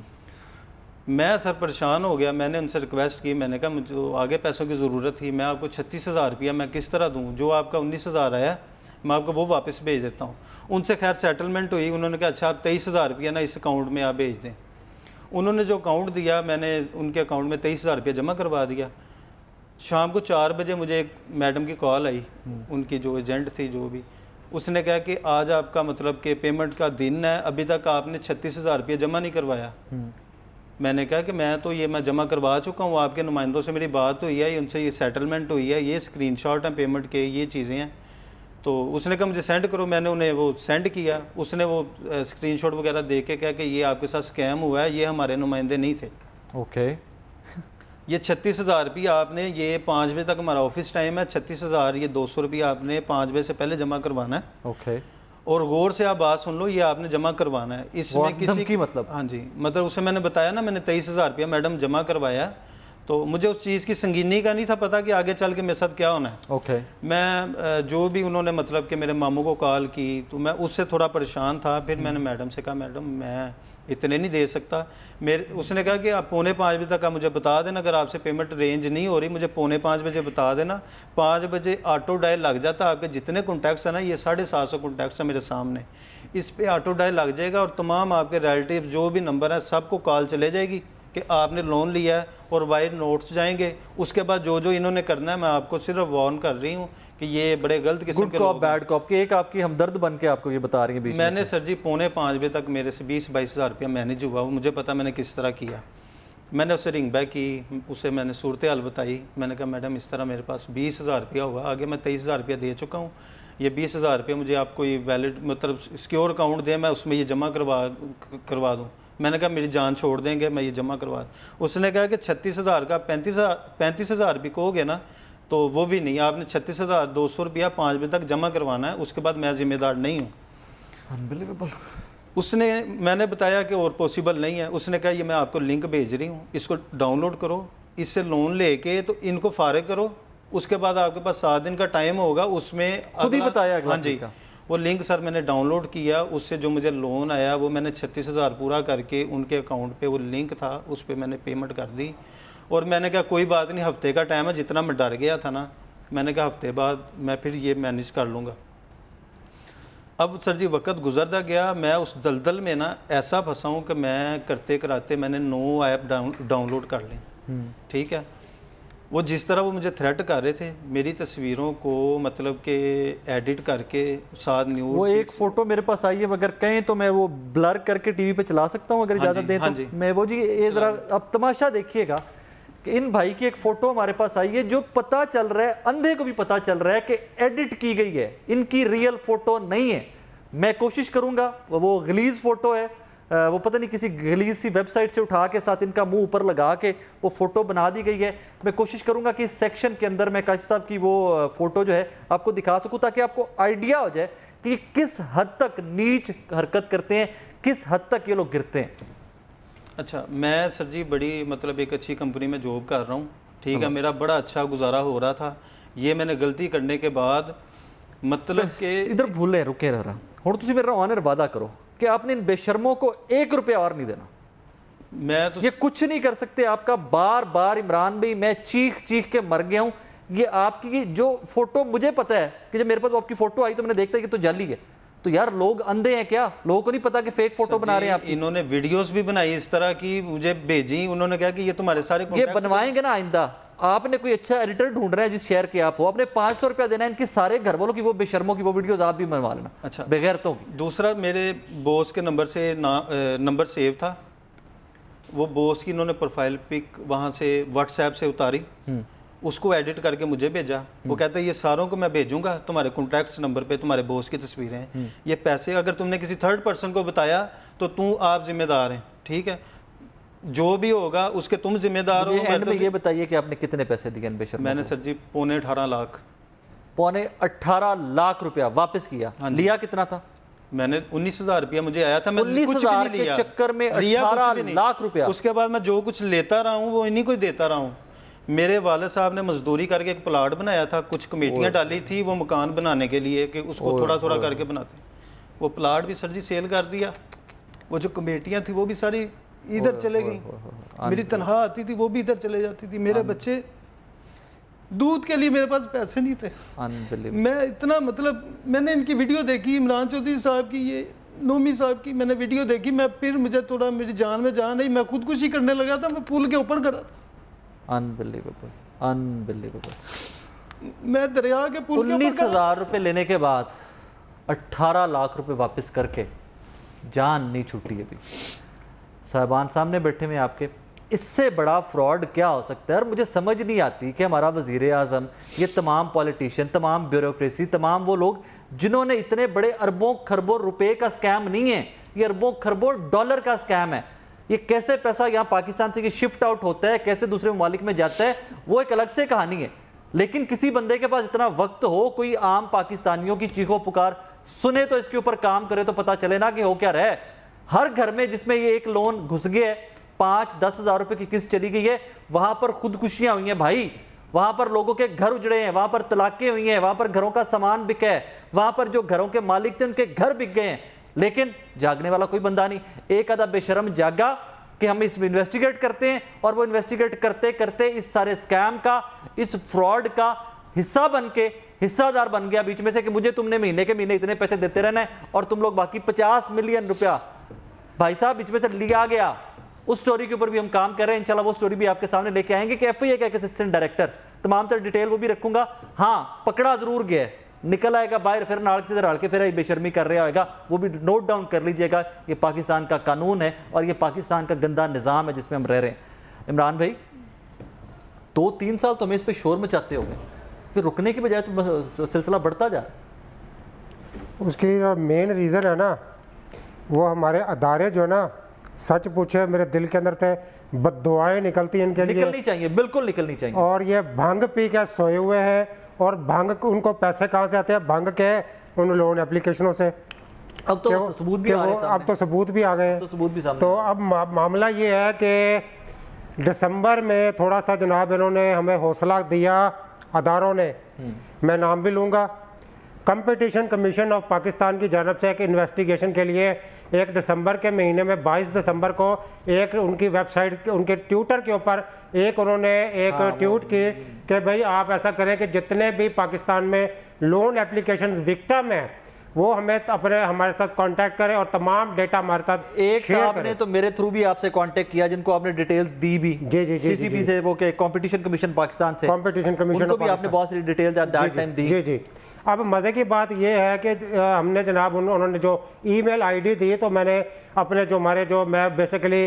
मैं सर परेशान हो गया। मैंने उनसे रिक्वेस्ट की, मैंने कहा मुझे तो आगे पैसों की ज़रूरत थी, मैं आपको छत्तीस हज़ार रुपया मैं किस तरह दूँ, जो आपका उन्नीस हज़ार आया मैं आपको वो वापस भेज देता हूँ। उनसे खैर सेटलमेंट हुई। उन्होंने कहा अच्छा आप तेईस हज़ार रुपया ना इस अकाउंट में आप भेज दें। उन्होंने जो अकाउंट दिया, मैंने उनके अकाउंट में तेईस हज़ार रुपया जमा करवा दिया। शाम को चार बजे मुझे एक मैडम की कॉल आई, उनकी जो एजेंट थी जो भी, उसने कहा कि आज आपका मतलब कि पेमेंट का दिन है, अभी तक आपने छत्तीस हज़ार रुपया जमा नहीं करवाया। मैंने कहा कि मैं तो ये मैं जमा करवा चुका हूँ, आपके नुमाइंदों से मेरी बात हुई है, उनसे ये सेटलमेंट हुई है, ये स्क्रीनशॉट हैं पेमेंट के, ये चीज़ें हैं। तो उसने कहा मुझे सेंड करो। मैंने उन्हें वो सेंड किया। उसने वो स्क्रीनशॉट वगैरह दे के कहा कि ये आपके साथ स्कैम हुआ है, ये हमारे नुमाइंदे नहीं थे।
ओके।
ये छत्तीस हज़ार रुपया आपने, ये पाँच बजे तक हमारा ऑफिस टाइम है, छत्तीस हज़ार ये दो सौ रुपया आपने पाँच बजे से पहले जमा करवाना है।
ओके।
और गौर से आप बात सुन लो, ये आपने जमा करवाना है। इसमें किसी
की मतलब,
हाँ जी, मतलब उसे मैंने बताया ना मैंने तेईस हज़ार रुपया मैडम जमा करवाया, तो मुझे उस चीज़ की संगीनी का नहीं था पता कि आगे चल के मेरे साथ क्या होना है।
ओके।
मैं जो भी उन्होंने मतलब कि मेरे मामू को कॉल की तो मैं उससे थोड़ा परेशान था। फिर मैंने मैडम से कहा मैडम मैं इतने नहीं दे सकता। मेरे उसने कहा कि आप पौने पाँच बजे तक आप मुझे बता देना, अगर आपसे पेमेंट रेंज नहीं हो रही मुझे पौने पाँच बजे बता देना। पाँच बजे ऑटो डायल लग जाता, आपके जितने कॉन्टैक्ट्स हैं ना, ये साढ़े सात सौ कॉन्टैक्ट्स हैं मेरे सामने, इस पर ऑटो डायल लग जाएगा और तमाम आपके रिलेटिव जो भी नंबर हैं सबको कॉल चले जाएगी कि आपने लोन लिया है और वाइड नोट्स जाएंगे। उसके बाद जो जो इन्होंने करना है, मैं आपको सिर्फ वार्न कर रही हूँ कि ये बड़े गलत किस्म के लोग,
बैड कॉप की एक आपकी हमदर्द बन के आपको ये बता रही है बीच
मैंने सर जी पौने पाँच बजे तक मेरे से बीस बाईस हज़ार रुपया मैनेज हुआ। मुझे पता मैंने किस तरह किया। मैंने उससे रिंग बैक की, उसे मैंने सूरत हाल बताई। मैंने कहा मैडम इस तरह मेरे पास बीस हज़ार रुपया हुआ, आगे मैं तेईस हज़ार रुपया दे चुका हूँ, ये बीस हज़ार रुपये मुझे आपको ये वैलिड मतलब सिक्योर अकाउंट दे, मैं उसमें ये जमा करवा करवा दूँ। मैंने कहा मेरी जान छोड़ देंगे, मैं ये जमा करवा। उसने कहा कि छत्तीस हज़ार का पैंतीस हज़ार पैंतीस हज़ार भी कहोगे ना तो वो भी नहीं, आपने छत्तीस हज़ार दो सौ रुपया पाँच बजे तक जमा करवाना है, उसके बाद मैं ज़िम्मेदार नहीं हूँ।
अनबिलीवेबल।
उसने मैंने बताया कि और पॉसिबल नहीं है। उसने कहा ये मैं आपको लिंक भेज रही हूँ, इसको डाउनलोड करो, इससे लोन लेके तो इनको फारिग करो, उसके बाद आपके पास सात दिन का टाइम होगा, उसमें
खुद ही बताया।
हाँ जी, वो लिंक सर मैंने डाउनलोड किया, उससे जो मुझे लोन आया वो मैंने छत्तीस हज़ार पूरा करके उनके अकाउंट पे वो लिंक था उस पर मैंने पेमेंट कर दी। और मैंने कहा कोई बात नहीं, हफ्ते का टाइम है, जितना मैं डर गया था ना, मैंने कहा हफ्ते बाद मैं फिर ये मैनेज कर लूँगा। अब सर जी वक्त गुजरता गया, मैं उस दलदल में ना ऐसा फंसा हूँ कि मैं करते कराते मैंने नौ ऐप डाउन डाउनलोड कर लें। ठीक है, वो जिस तरह वो मुझे थ्रेट कर रहे थे, मेरी तस्वीरों को मतलब कि एडिट करके साथ न्यूड,
वो एक फ़ोटो मेरे पास आई है, अगर कहें तो मैं वो ब्लर करके टीवी पे चला सकता हूँ अगर इजाज़त दें तो। मैं वो जी ये ज़रा अब तमाशा देखिएगा कि इन भाई की एक फ़ोटो हमारे पास आई है जो पता चल रहा है, अंधे को भी पता चल रहा है कि एडिट की गई है, इनकी रियल फ़ोटो नहीं है। मैं कोशिश करूँगा, वो गलीज़ फ़ोटो है, वो पता नहीं किसी गलीज सी वेबसाइट से उठा के साथ इनका मुंह ऊपर लगा के वो फ़ोटो बना दी गई है। मैं कोशिश करूँगा कि इस सेक्शन के अंदर मैं काशिफ साहब की वो फ़ोटो जो है आपको दिखा सकूँ ताकि आपको आइडिया हो जाए कि किस हद तक नीच हरकत करते हैं, किस हद तक ये लोग गिरते हैं।
अच्छा, मैं सर जी बड़ी मतलब एक अच्छी कंपनी में जॉब कर रहा हूँ, ठीक है, मेरा बड़ा अच्छा गुजारा हो रहा था। ये मैंने गलती करने के बाद मतलब कि
इधर भूले रुके रह रहा हूँ, तुम मेरा ऑनर वादा करो कि आपने इन बेशर्मों को एक रुपया और नहीं देना।
मैं तो
ये कुछ नहीं कर सकते आपका। बार बार इमरान भाई मैं चीख चीख के मर गया हूँ। ये आपकी जो फोटो, मुझे पता है कि जब मेरे पास आपकी फोटो आई तो मैंने देखा कि तो जाली है, तो यार लोग अंधे हैं क्या? लोगों को नहीं पता कि फेक फोटो बना रहे हैं आप।
इन्होंने वीडियोस भी बनाई इस तरह की, मुझे भेजी, उन्होंने कहा कि ये तुम्हारे सारे
ये बनवाएंगे ना आइंदा। आपने कोई अच्छा एडिटर ढूंढ रहे हैं जिस शहर के आप हो, आपने पाँच सौ रुपया देना है इनके सारे घर वालों की वो बेशर्मों की वो वीडियोस आप भी बनवा लेना।
अच्छा,
बेगैरतों की।
दूसरा, मेरे बॉस के नंबर से ना नंबर सेव था, वो बॉस की इन्होंने प्रोफाइल पिक वहाँ से व्हाट्सएप से उतारी, उसको एडिट करके मुझे भेजा। वो कहता है ये सारों को मैं भेजूंगा तुम्हारे कॉन्टैक्ट्स नंबर पे, तुम्हारे बॉस की तस्वीरें हैं, ये पैसे अगर तुमने किसी थर्ड पर्सन को बताया तो तू आप जिम्मेदार हैं, ठीक है, जो भी होगा उसके तुम जिम्मेदार हो।
एंड में ये बताइए कि आपने कितने पैसे दिए बेशर?
मैंने सर जी पौने अठारह लाख
पौने अठारह लाख रुपया वापस किया। हाँ, लिया कितना था? मैंने
उन्नीस हजार रुपया मुझे आया था, मैं
कुछ भी नहीं लिया। चक्कर में अठारह लाख रुपया।
उसके बाद मैं जो कुछ लेता रहा हूँ वो इन्हीं को देता रहा हूँ। मेरे वाले साहब ने मजदूरी करके एक प्लाट बनाया था, कुछ कमेटियाँ डाली थी वो मकान बनाने के लिए कि उसको थोड़ा थोड़ा करके बनाते, वो प्लाट भी सर जी सेल कर दिया। वो जो कमेटियाँ थी वो भी सारी इधर चले गई, मेरी तनख्वाह आती थी वो भी इधर चले जाती थी, मेरे बच्चे दूध के लिए मेरे पास पैसे नहीं थे। मैं इतना मतलब मैंने इनकी वीडियो देखी, इमरान चौधरी साहब की, ये नोमी साहब की मैंने वीडियो देखी, मैं फिर मुझे थोड़ा मेरी जान में जान नहीं, मैं खुदकुशी करने लगा था, मैं पुल के ऊपर खड़ा था। Unbelievable, unbelievable. मैं दरिया के पुल के ऊपर। उन्नीस हजार रुपये लेने के बाद अट्ठारह लाख रुपए वापस करके जान नहीं छूटी अभी। साहबान सामने बैठे हुए आपके, इससे बड़ा फ्रॉड क्या हो सकता है? और मुझे समझ नहीं आती कि हमारा वज़ीर आज़म, ये तमाम पॉलिटिशियन, तमाम ब्यूरोक्रेसी, तमाम वो लोग जिन्होंने इतने बड़े अरबों खरबों रुपए का स्कैम नहीं है, ये अरबों खरबों डॉलर का स्कैम है। ये कैसे पैसा यहाँ पाकिस्तान से शिफ्ट आउट होता है, कैसे दूसरे ममालिक में जाता है, वो एक अलग से कहानी है। लेकिन किसी बंदे के पास इतना वक्त हो, कोई आम पाकिस्तानियों की चीखों पुकार सुने तो इसके ऊपर काम करे तो पता चले ना कि हो क्या रहा है। हर घर में जिसमें ये एक लोन घुस गया है, पाँच दस हजार रुपए की किस्त चली गई है, वहां पर खुदकुशियां हुई हैं भाई, वहां पर लोगों के घर उजड़े हैं, वहां पर तलाकें हुई हैं, वहां पर घरों का सामान बिका है, वहां पर जो घरों के मालिक थे उनके घर बिक गए हैं, लेकिन जागने वाला कोई बंदा नहीं। एक आधा बेशरम जागा कि हम इस इन्वेस्टिगेट करते हैं, और वो इन्वेस्टिगेट करते करते इस सारे स्कैम का, इस फ्रॉड का हिस्सा बन के हिस्सादार बन गया बीच में से कि मुझे तुमने महीने के महीने इतने पैसे देते रहना है और तुम लोग बाकी पचास मिलियन रुपया भाई साहब बीच में से लिया गया। उस स्टोरी के ऊपर भी हम काम कर रहे हैं, इंशाल्लाह वो स्टोरी भी आपके सामने लेके आएंगे कि एफआईए का एक असिस्टेंट डायरेक्टर, तमाम तरह डिटेल वो भी रखूंगा। हाँ, पकड़ा जरूर गया, निकल आएगा बाहर, फिर नाल की तरह के फिर बेशर्मी कर रहा होगा, वो भी नोट डाउन कर लीजिएगा। ये पाकिस्तान का कानून है और ये पाकिस्तान का गंदा निज़ाम है जिसमें हम रह रहे हैं। इमरान भाई, दो तीन साल तो हमें इस पर शोर मचाते हो गए, फिर रुकने की बजाय तो सिलसिला बढ़ता जा।
उसकी जो मेन रीज़न है ना, वो हमारे अदारे जो ना सच पूछे मेरे दिल के अंदर से बद्दुआएं निकलती हैं इनके लिए।
निकलनी चाहिए, बिल्कुल निकलनी चाहिए।
और ये भांग पी के सोए हुए हैं और भांग उनको पैसे कहाँ से आते हैं? भांग के उन लोन एप्लीकेशनों से।
अब तो सबूत भी आ रहे हैं,
अब तो सबूत भी आ गए हैं,
तो सबूत भी सामने।
तो अब मा, मामला ये है कि दिसंबर में थोड़ा सा जनाब इन्होंने हमें हौसला दिया अदारों ने, मैं नाम भी लूँगा, कंपटीशन कमीशन ऑफ पाकिस्तान की जानब से एक इन्वेस्टिगेशन के लिए एक दिसंबर के महीने में बाईस दिसंबर को एक उनकी वेबसाइट उनके ट्विटर के ऊपर एक उन्होंने एक हाँ, ट्वीट की कि भाई आप ऐसा करें कि जितने भी पाकिस्तान में लोन एप्लीकेशन विक्टिम हैं वो हमें अपने हमारे साथ कांटेक्ट करें और तमाम डेटा हमारे साथ।
एक साहब ने तो मेरे थ्रू भी आपसे कांटेक्ट किया जिनको आपने डिटेल्स दी भी
जी जी जी
सीसीपी से, वो के कंपटीशन कमीशन पाकिस्तान से,
कंपटीशन कमीशन
उनको भी आपने बहुत सारी डिटेल्स एट दैट टाइम दी।
जी जी। अब मज़े की बात ये है कि हमने जनाब उन्होंने जो ईमेल आईडी दी तो मैंने अपने जो हमारे जो मैं बेसिकली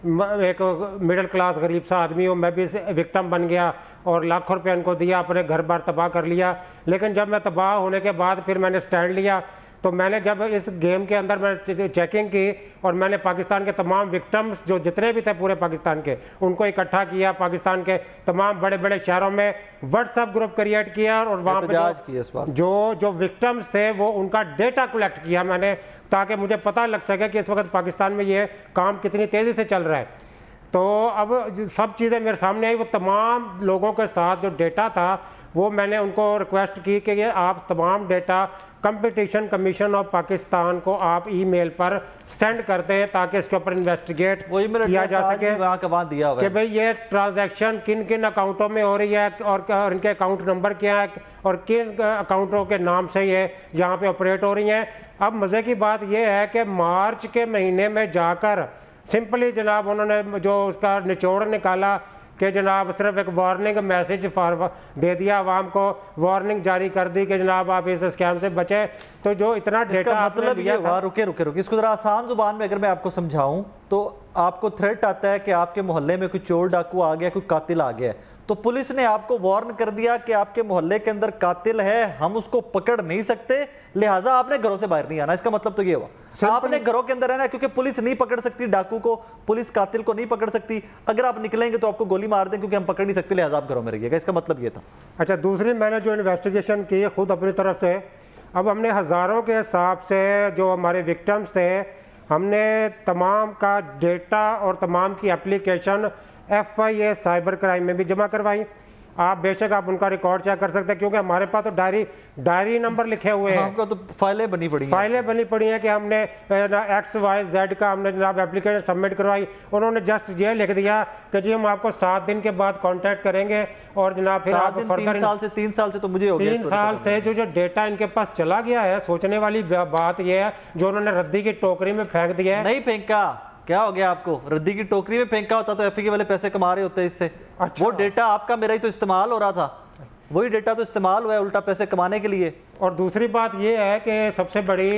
एक मिडिल क्लास गरीब सा आदमी हूँ, मैं भी विक्टिम बन गया और लाखों रुपये इनको दिया, अपने घर बार तबाह कर लिया। लेकिन जब मैं तबाह होने के बाद फिर मैंने स्टैंड लिया, तो मैंने जब इस गेम के अंदर मैंने चेकिंग की और मैंने पाकिस्तान के तमाम विक्टिम्स जो जितने भी थे पूरे पाकिस्तान के उनको इकट्ठा किया, पाकिस्तान के तमाम बड़े बड़े शहरों में व्हाट्सएप ग्रुप क्रिएट किया और वहाँ पे जो, जो जो विक्टिम्स थे वो उनका डेटा कलेक्ट किया मैंने, ताकि मुझे पता लग सके कि इस वक्त पाकिस्तान में ये काम कितनी तेज़ी से चल रहा है। तो अब सब चीज़ें मेरे सामने आई, वो तमाम लोगों के साथ जो डेटा था वो मैंने उनको रिक्वेस्ट की कि ये आप तमाम data competition commission of Pakistan को आप ईमेल पर सेंड करते हैं ताकि इसके ऊपर इन्वेस्टिगेट किया जा सके
वहाँ का वहाँ दिया हुआ
कि भाई ये ट्रांजैक्शन किन किन अकाउंटों में हो रही है और, और इनके अकाउंट नंबर क्या है और किन अकाउंटों के नाम से ये यहाँ पे ऑपरेट हो रही हैं। अब मज़े की बात यह है कि मार्च के महीने में जाकर सिंपली जनाब उन्होंने जो उसका निचोड़ निकाला कि जनाब सिर्फ एक वार्निंग मैसेज फॉरवर्ड दे दिया, आवाम को वार्निंग जारी कर दी कि जनाब आप इस स्कैम से बचे। तो जो इतना डेटा
मतलब ये हुआ, रुके रुके रुके इसको जरा आसान जुबान में अगर मैं आपको समझाऊं तो आपको थ्रेट आता है कि आपके मोहल्ले में कोई चोर डाकू आ गया, कोई कातिल आ गया, तो पुलिस ने आपको वार्न कर दिया कि आपके मोहल्ले के अंदर कातिल है, हम उसको पकड़ नहीं सकते, लिहाजा आपने घरों से बाहर नहीं आना। इसका मतलब तो ये हुआ आपने घरों के अंदर रहना, क्योंकि पुलिस नहीं पकड़ सकती डाकू को, पुलिस कातिल को नहीं पकड़ सकती, अगर आप निकलेंगे तो आपको गोली मार दें क्योंकि हम पकड़ नहीं सकते, लिहाजा आप घरों में रहिएगा। इसका मतलब ये था।
अच्छा, दूसरी मैंने जो इन्वेस्टिगेशन की खुद अपनी तरफ से, अब हमने हज़ारों के हिसाब से जो हमारे विक्टिम्स थे हमने तमाम का डेटा और तमाम की application F I A cyber crime में भी जमा करवाई। आप बेशक आप उनका रिकॉर्ड चेक कर सकते हैं क्योंकि हमारे पास तो डायरी डायरी नंबर लिखे हुए हैं,
हमको तो फाइलें बनी पड़ी हैं
फाइलें बनी पड़ी हैं कि हमने एक्स वाई जेड का हमने जनाब एप्लीकेशन सबमिट करवाई। उन्होंने जस्ट ये लिख दिया कि जी हम आपको सात दिन के बाद कांटेक्ट करेंगे और जनाब फिर आप
फर्दर तीन साल से तीन साल से तो मुझे हो गया
तीन साल से जो जो डेटा इनके पास चला गया है। सोचने वाली बात यह है जो उन्होंने रद्दी की टोकरी में फेंक दिया है।
नहीं फेंका, क्या हो गया आपको? रद्दी की टोकरी में फेंका होता तो एफए वाले पैसे कमा रहे होते इससे। अच्छा। वो डेटा आपका मेरा ही तो इस्तेमाल हो रहा था, वही डेटा तो इस्तेमाल हुआ है उल्टा पैसे कमाने के लिए।
और दूसरी बात ये है कि सबसे बड़ी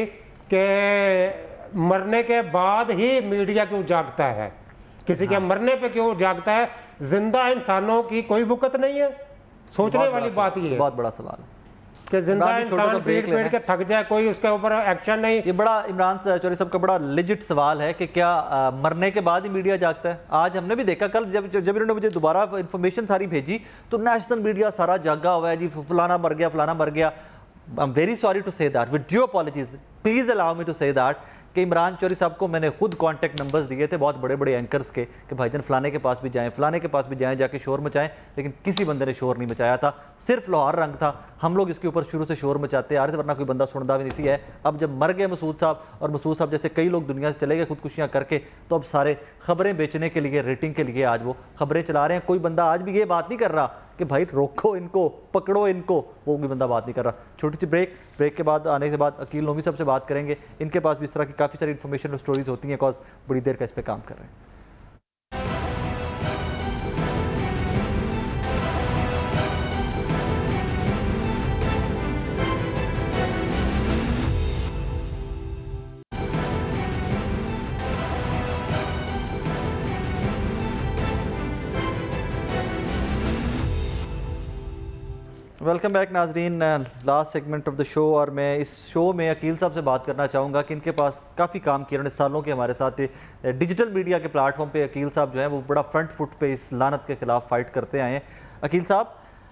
कि मरने के बाद ही मीडिया क्यों जागता है, किसी के मरने पे क्यों जागता है? जिंदा इंसानों की कोई वक़्त नहीं है। सोचने वाली बात ये है,
बहुत बड़ा सवाल है
कि जिंदा इंसान पीट पीट के थक जाए, कोई उसके ऊपर एक्शन नहीं।
ये बड़ा इमरान चौधरी साहब का बड़ा लेजिट सवाल है कि क्या आ, मरने के बाद ही मीडिया जागता है? आज हमने भी देखा, कल जब जब इन्होंने मुझे दोबारा इन्फॉर्मेशन सारी भेजी तो नेशनल मीडिया सारा जागा हुआ है जी, फलाना मर गया फलाना मर गया। I am very sorry to say that, with due apologies, please allow me to say that कि इमरान चौधरी साहब को मैंने खुद कांटेक्ट नंबर्स दिए थे बहुत बड़े बड़े एंकर्स के कि भाईजान फलाने के पास भी जाएं, फलाने के पास भी जाएं, जाके शोर मचाएं, लेकिन किसी बंदे ने शोर नहीं मचाया था। सिर्फ लाहौर रंग था, हम लोग इसके ऊपर शुरू से शोर मचाते आ रहे थे, वरना कोई बंदा सुनता भी नहीं है। अब जब मर गए मसूद साहब और मसूद साहब जैसे कई लोग दुनिया से चले गए खुदकुशियाँ करके, तो अब सारे खबरें बेचने के लिए, रेटिंग के लिए आज वो खबरें चला रहे हैं। कोई बंदा आज भी ये बात नहीं कर रहा कि भाई रोको इनको, पकड़ो इनको, वो भी बंदा बात नहीं कर रहा। छोटी सी ब्रेक, ब्रेक के बाद आने के बाद अकील नोमी साहब से बात करेंगे, इनके पास भी इस तरह की काफ़ी सारी इन्फॉर्मेशन और स्टोरीज होती हैं, कॉज बड़ी देर का इस पर काम कर रहे हैं। वेलकम बैक नाजरीन, last segment of the show. और मैं इस शो में अकील साहब से बात करना चाहूँगा कि इनके पास काफ़ी काम किया उन्होंने सालों के हमारे साथ डिजिटल मीडिया के प्लेटफॉर्म पे। अकील साहब जो है वो बड़ा फ्रंट फुट पे इस लानत के खिलाफ फाइट करते आए हैं। अकील साहब,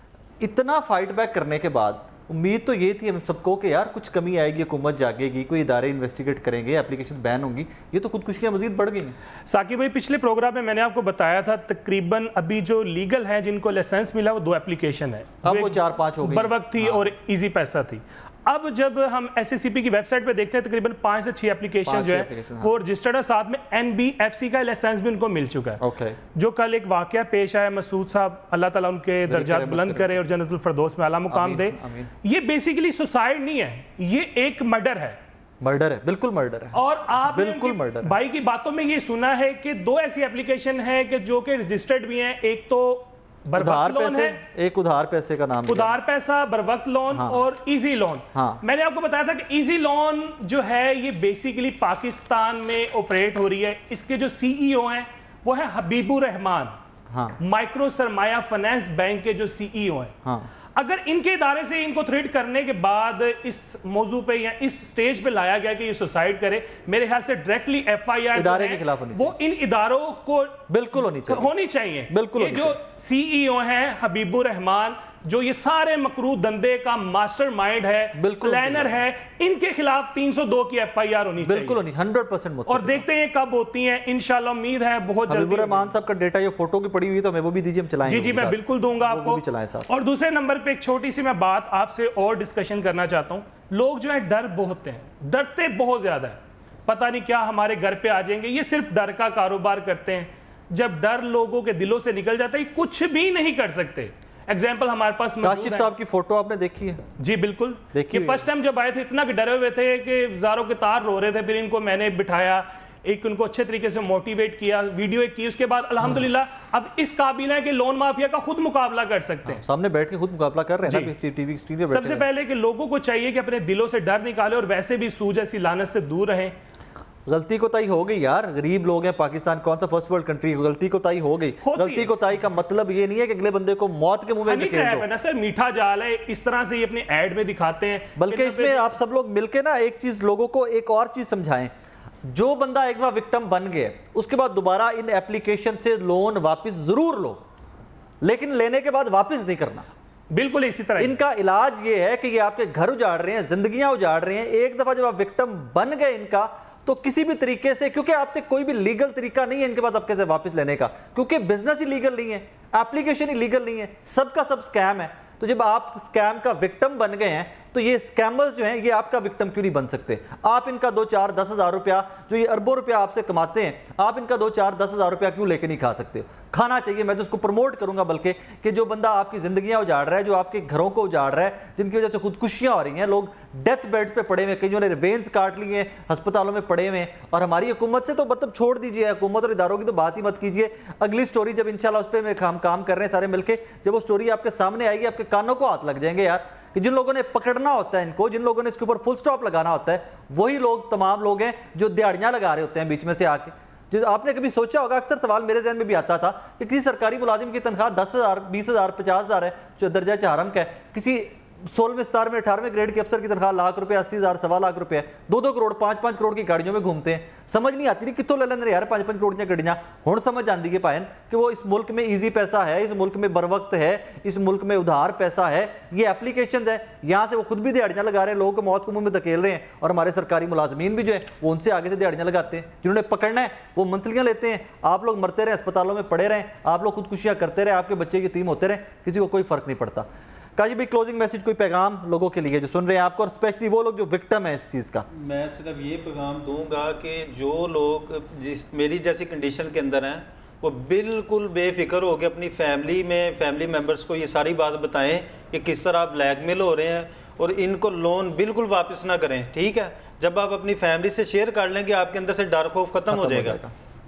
इतना फाइट बैक करने के बाद उम्मीद तो ये थी हम सबको कि यार कुछ कमी आएगी, हुकूमत जागेगी, कोई इदारे इन्वेस्टिगेट करेंगे, एप्लीकेशन बैन होंगी। ये तो खुदकुशियाँ मजीद बढ़ गई।
साकिब भाई, पिछले प्रोग्राम में मैंने आपको बताया था तकरीबन अभी जो लीगल है जिनको लाइसेंस मिला वो दो एप्लीकेशन है,
अब वो चार पाँच हो गई,
बर वक्त थी हाँ। और इजी पैसा थी। अब जब हम एसएससीपी की वेबसाइट पे देखते हैं तकरीबन पाँच से छह एप्लीकेशन जो है वो रजिस्टर्ड है, साथ में एनबीएफसी का लाइसेंस भी उनको मिल चुका है।
okay.
जो कल एक वाकया पेश आया, मसूद साहब अल्लाह ताला उनके दर्जात बुलंद करे और जन्नतुल फिरदौस में आला मुकाम दे। ये बेसिकली सुसाइड नहीं है, ये एक मर्डर है।
मर्डर है, बिल्कुल मर्डर है।
और आप
बिल्कुल मर्डर
भाई की बातों में ये सुना है कि दो ऐसी एप्लीकेशन है कि जो कि रजिस्टर्ड भी हैं, एक तो
उधार पैसे, एक उधार पैसे का नाम
उधार पैसा, बरवक्त लोन हाँ। और इजी लोन। हाँ। मैंने आपको बताया था कि इजी लोन जो है ये बेसिकली पाकिस्तान में ऑपरेट हो रही है। इसके जो सीईओ हैं वो है हबीबुर रहमान, हाँ। माइक्रो सरमाया फाइनेंस बैंक के जो सीईओ हैं। हाँ। अगर इनके इदारे से इनको थ्रेट करने के बाद इस मौजू पे या इस स्टेज पे लाया गया कि ये सुसाइड करे, मेरे ख्याल से डायरेक्टली एफआईआर
इदारे के खिलाफ होनी
वो इन इदारों को
बिल्कुल होनी चाहिए
होनी चाहिए
बिल्कुल
ये जो सीईओ हैं हबीबुर रहमान, जो ये सारे मकरू धंधे का मास्टरमाइंड है, प्लानर है, इनके खिलाफ तीन सौ दो की एफआईआर होनी चाहिए
बिल्कुल होनी, हंड्रेड परसेंट।
और देखते हैं कब होती हैं, इंशाल्लाह उम्मीद है बहुत जल्दी।
हबीबुर रहमान साहब का डेटा ये फोटो की पड़ी हुई तो हमें वो भी दीजिए, हम चलाएंगे।
जी जी मैं बिल्कुल दूंगा आपको।
चलाएं साहब।
और दूसरे नंबर पे एक छोटी सी मैं बात आपसे और डिस्कशन करना चाहता हूँ। लोग जो है डर बहुत हैं, डरते बहुत ज्यादा है, पता नहीं क्या हमारे घर पे आ जाएंगे। ये सिर्फ डर का कारोबार करते हैं। जब डर लोगों के दिलों से निकल जाता है कुछ भी नहीं कर सकते। एग्जाम्पल हमारे पास
काशिफ साहब की फोटो आपने देखी है?
जी बिल्कुल देखिए। फर्स्ट टाइम जब आए थे इतना डरे हुए थे कि जारों के तार रो रहे थे, फिर इनको मैंने बिठाया, एक उनको अच्छे तरीके से मोटिवेट किया, वीडियो एक की, उसके बाद अल्हम्दुलिल्लाह अब इस काबिल है कि लोन माफिया का खुद मुकाबला कर सकते हैं।
सामने बैठ के खुद मुकाबला कर रहे हैं ना टीवी स्क्रीन पे।
सबसे पहले कि लोगों को चाहिए कि अपने दिलों से डर निकाले और वैसे भी सूझ ऐसी लानत से दूर रहें।
गलती को ताई हो गई यार, गरीब लोग हैं, पाकिस्तान कौन सा फर्स्ट वर्ल्ड कंट्री, गलती को ताई हो गई। गलती को ताई का मतलब ये नहीं है कि अगले बंदे को मौत के मुंह में धकेल दो।
सर मीठा जाल है, इस तरह से ये अपने ऐड में दिखाते हैं।
बल्कि इसमें आप सब लोग मिलके ना एक चीज लोगों को एक और चीज समझाएं। जो बंदा एक बार विक्टिम बन गया उसके बाद दोबारा इन एप्लीकेशन से लोन वापस जरूर लो, लेकिन लेने के बाद वापस नहीं करना।
बिल्कुल इसी तरह
इनका इलाज ये है कि ये आपके घर उजाड़ रहे हैं, जिंदगियां उजाड़ रहे हैं। एक दफा जब आप विक्टिम बन गए इनका, तो किसी भी तरीके से, क्योंकि आपसे कोई भी लीगल तरीका नहीं है इनके पास आपके से वापस लेने का, क्योंकि बिजनेस ही लीगल नहीं है, एप्लीकेशन ही लीगल नहीं है, सबका सब स्कैम है। तो जब आप स्कैम का विक्टिम बन गए हैं तो ये स्कैमर्स जो हैं ये आपका विक्टिम क्यों नहीं बन सकते? आप इनका दो चार दस हजार रुपया, जो ये अरबों रुपया आपसे कमाते हैं, आप इनका दो चार दस हजार रुपया क्यों लेके नहीं खा सकते? खाना चाहिए। मैं तो उसको प्रमोट करूंगा बल्कि कि जो बंदा आपकी जिंदगियां उजाड़ रहा है, जो आपके घरों को उजाड़ रहा है, जिनकी वजह से खुदकुशियां हो रही हैं, लोग डेथ बेड्स पे पड़े हुए, कईयों ने वेन्स काट लिए हैं, अस्पतालों में पड़े हुए हैं। और हमारी हुकूमत से तो मतलब छोड़ दीजिए, हुकूमत और इदारों की तो बात ही मत कीजिए। अगली स्टोरी जब इंशाल्लाह उस पर हम काम कर रहे हैं सारे मिलकर, जब वो स्टोरी आपके सामने आएगी आपके कानों को हाथ लग जाएंगे यार, कि जिन लोगों ने पकड़ना होता है इनको, जिन लोगों ने इसके ऊपर फुल स्टॉप लगाना होता है, वही लोग तमाम लोग हैं जो दिहाड़ियां लगा रहे होते हैं बीच में से आके। जो आपने कभी सोचा होगा, अक्सर सवाल मेरे जहन में भी आता था कि किसी सरकारी मुलाजिम की तनख्वाह दस हज़ार बीस हज़ार पचास हज़ार है जो दर्जा चारम का है, किसी सोलहवें सतारवें में अठारहवें ग्रेड के अफसर की तनख्वाह लाख रुपए, अस्सी हज़ार सवा लाख रुपए है, दो दो करोड़ पाँच पाँच करोड़ की गाड़ियों में घूमते हैं। समझ नहीं आती, नहीं कितों ले लेंगे यार पाँच पाँच करोड़ की गाड़ियाँ। हुण समझ आती है पायन कि वो इस मुल्क में ईजी पैसा है, इस मुल्क में बरवक्त है, इस मुल्क में उधार पैसा है, ये एप्लीकेशन है, यहाँ से वो खुद भी दिहाड़ियाँ लगा रहे हैं, लोगों को मौत के मुंह में धकेल रहे हैं। और हमारे सरकारी मुलाजमीन भी जो है वो उनसे आगे से दिहाड़ियाँ लगाते हैं। जिन्होंने पकड़ना है वो मंथलियाँ लेते हैं। आप लोग मरते रहे, अस्पतालों में पड़े रहें, आप लोग खुदकुशियाँ करते रहे, आपके बच्चे यतीम होते रहे, किसी को कोई फर्क नहीं पड़ता। काजी भाई, क्लोजिंग मैसेज, कोई पैगाम लोगों के लिए जो सुन रहे हैं आपको, और स्पेशली वो लोग जो विक्टिम है इस चीज़ का?
मैं सिर्फ ये पैगाम दूंगा कि जो लोग जिस मेरी जैसी कंडीशन के अंदर हैं वो बिल्कुल बेफिक्र हो के अपनी फैमिली में फैमिली मेम्बर्स को ये सारी बात बताएं कि किस तरह आप ब्लैकमेल हो रहे हैं, और इनको लोन बिल्कुल वापस ना करें। ठीक है, जब आप अपनी फैमिली से शेयर कर लेंगे आपके अंदर से डर खौफ ख़त्म हो जाएगा।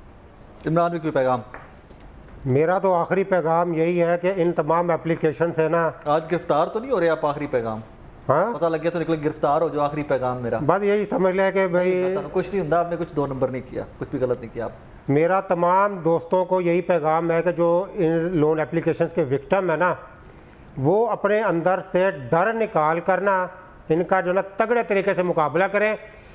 इमरान भी कोई पैगाम?
मेरा तो आखिरी पैगाम यही है कि इन तमाम एप्लीकेशन से ना,
आज गिरफ्तार तो नहीं हो रहे आप? आखिरी पैगाम? हाँ, पता लग गया तो निकले गिरफ्तार हो जो। आखिरी पैगाम मेरा बस यही समझ लिया कि भाई कुछ नहीं होता, आपने कुछ दो नंबर नहीं किया, कुछ भी गलत नहीं किया आप।
मेरा तमाम दोस्तों को यही पैगाम है कि जो इन लोन एप्लीकेशंस के विक्टिम है ना, वो अपने अंदर से डर निकाल कर ना इनका जो ना तगड़े तरीके से मुकाबला करें।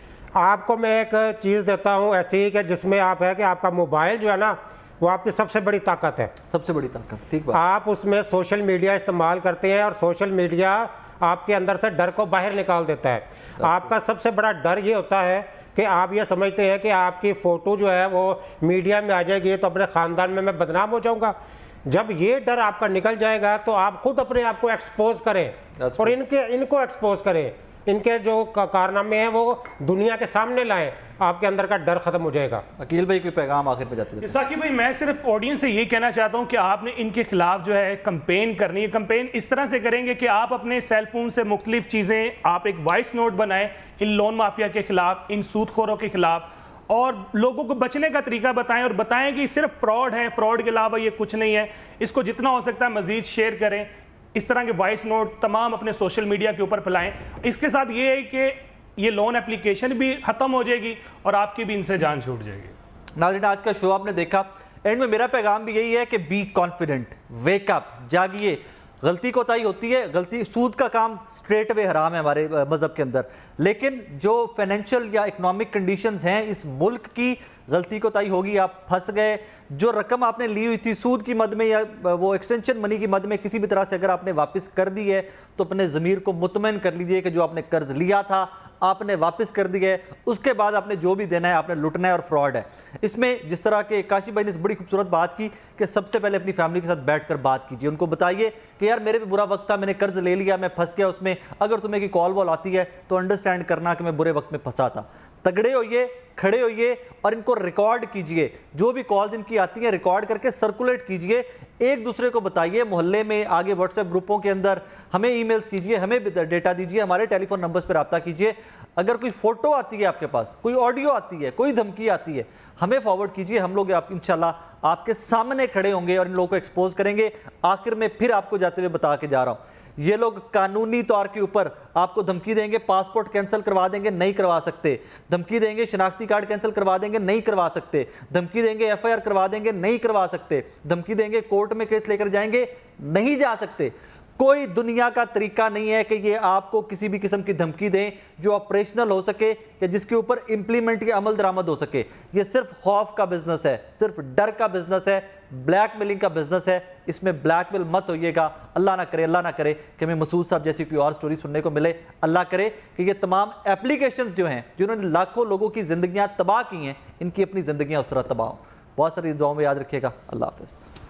आपको मैं एक चीज़ देता हूँ ऐसी कि जिसमें आप है कि आपका मोबाइल जो है ना वो आपकी सबसे बड़ी ताकत है,
सबसे बड़ी ताकत, ठीक बात।
आप उसमें सोशल मीडिया इस्तेमाल करते हैं और सोशल मीडिया आपके अंदर से डर को बाहर निकाल देता है। आपका सबसे बड़ा डर ये होता है कि आप ये समझते हैं कि आपकी फ़ोटो जो है वो मीडिया में आ जाएगी तो अपने ख़ानदान में मैं बदनाम हो जाऊँगा। जब ये डर आपका निकल जाएगा तो आप खुद अपने आप को एक्सपोज करें और इनके इनको एक्सपोज करें, इनके जो कारनामे हैं वो दुनिया के सामने लाएं, आपके अंदर का डर खत्म हो जाएगा।
अकील भाई कोई पैगाम आखिर में जाते हैं?
साकिब भाई, मैं सिर्फ ऑडियंस से ये कहना चाहता हूं कि आपने इनके खिलाफ जो है कंपेन करनी है। कंपेन इस तरह से करेंगे कि आप अपने सेल फोन से मुख्तलिफ चीज़ें, आप एक वॉइस नोट बनाएं इन लोन माफिया के खिलाफ, इन सूदखोरों के खिलाफ, और लोगों को बचने का तरीका बताएं और बताएं कि सिर्फ फ्रॉड है, फ्रॉड के अलावा ये कुछ नहीं है। इसको जितना हो सकता है मजीद शेयर करें। इस तरह के वॉइस नोट तमाम अपने सोशल मीडिया के ऊपर फैलाएं। इसके साथ ये है कि ये लोन एप्लीकेशन भी ख़त्म हो जाएगी और आपकी भी इनसे जान छूट जाएगी।
नाज़रीन, आज का शो आपने देखा, एंड में मेरा पैगाम भी यही है कि बी कॉन्फिडेंट, वेक अप, जागिए। गलती कोताही होती है, गलती, सूद का काम स्ट्रेट वे हराम है हमारे मज़हब के अंदर, लेकिन जो फाइनेंशियल या इकोनॉमिक कंडीशंस हैं इस मुल्क की, गलती कोताही होगी, आप फंस गए। जो रकम आपने ली हुई थी सूद की मद में या वो एक्सटेंशन मनी की मद में, किसी भी तरह से अगर आपने वापस कर दी है तो अपने ज़मीर को मुतमईन कर लीजिए कि जो आपने कर्ज लिया था आपने वापस कर दिया है, उसके बाद आपने जो भी देना है आपने लुटना है और फ्रॉड है। इसमें जिस तरह के काशिफ भाई ने बड़ी खूबसूरत बात की कि सबसे पहले अपनी फैमिली के साथ बैठकर बात कीजिए, उनको बताइए कि यार मेरे पे बुरा वक्त था, मैंने कर्ज ले लिया, मैं फंस गया उसमें, अगर तुम्हें की कॉल वॉल आती है तो अंडरस्टैंड करना कि मैं बुरे वक्त में फंसा था। तगड़े होइए, खड़े होइए और इनको रिकॉर्ड कीजिए, जो भी कॉल्स इनकी आती हैं रिकॉर्ड करके सर्कुलेट कीजिए, एक दूसरे को बताइए, मोहल्ले में, आगे व्हाट्सएप ग्रुपों के अंदर, हमें ईमेल्स कीजिए, हमें डेटा दीजिए, हमारे टेलीफोन नंबर्स पर रब्ता कीजिए। अगर कोई फोटो आती है आपके पास, कोई ऑडियो आती है, कोई धमकी आती है, हमें फॉरवर्ड कीजिए, हम लोग आप इंशाल्लाह आपके सामने खड़े होंगे और इन लोगों को एक्सपोज करेंगे। आखिर में फिर आपको जाते हुए बता के जा रहा हूँ, ये लोग कानूनी तौर के ऊपर आपको धमकी देंगे, पासपोर्ट कैंसिल करवा देंगे, नहीं करवा सकते, धमकी देंगे शनाख्ती कार्ड कैंसिल करवा देंगे, नहीं करवा सकते, धमकी देंगे एफ आई आर करवा देंगे, नहीं करवा सकते, धमकी देंगे कोर्ट में केस लेकर जाएंगे, नहीं जा सकते। कोई दुनिया का तरीका नहीं है कि ये आपको किसी भी किस्म की धमकी दें जो ऑपरेशनल हो सके या जिसके ऊपर इंप्लीमेंट के अमल दरामद हो सके। ये सिर्फ खौफ का बिजनेस है, सिर्फ डर का बिजनेस है, ब्लैकमेलिंग का बिजनेस है। इसमें ब्लैकमेल मत होइएगा। अल्लाह ना करे, अल्लाह ना करे कि हमें मसूद साहब जैसी कोई और स्टोरी सुनने को मिले। अल्लाह करे कि ये तमाम एप्लीकेशंस जो हैं जिन्होंने लाखों लोगों की जिंदगियां तबाह की हैं, इनकी अपनी जिंदगियां उस तरह तबाह हो। बहुत सारी दुआओं में याद रखिएगा। अल्लाह हाफिज़।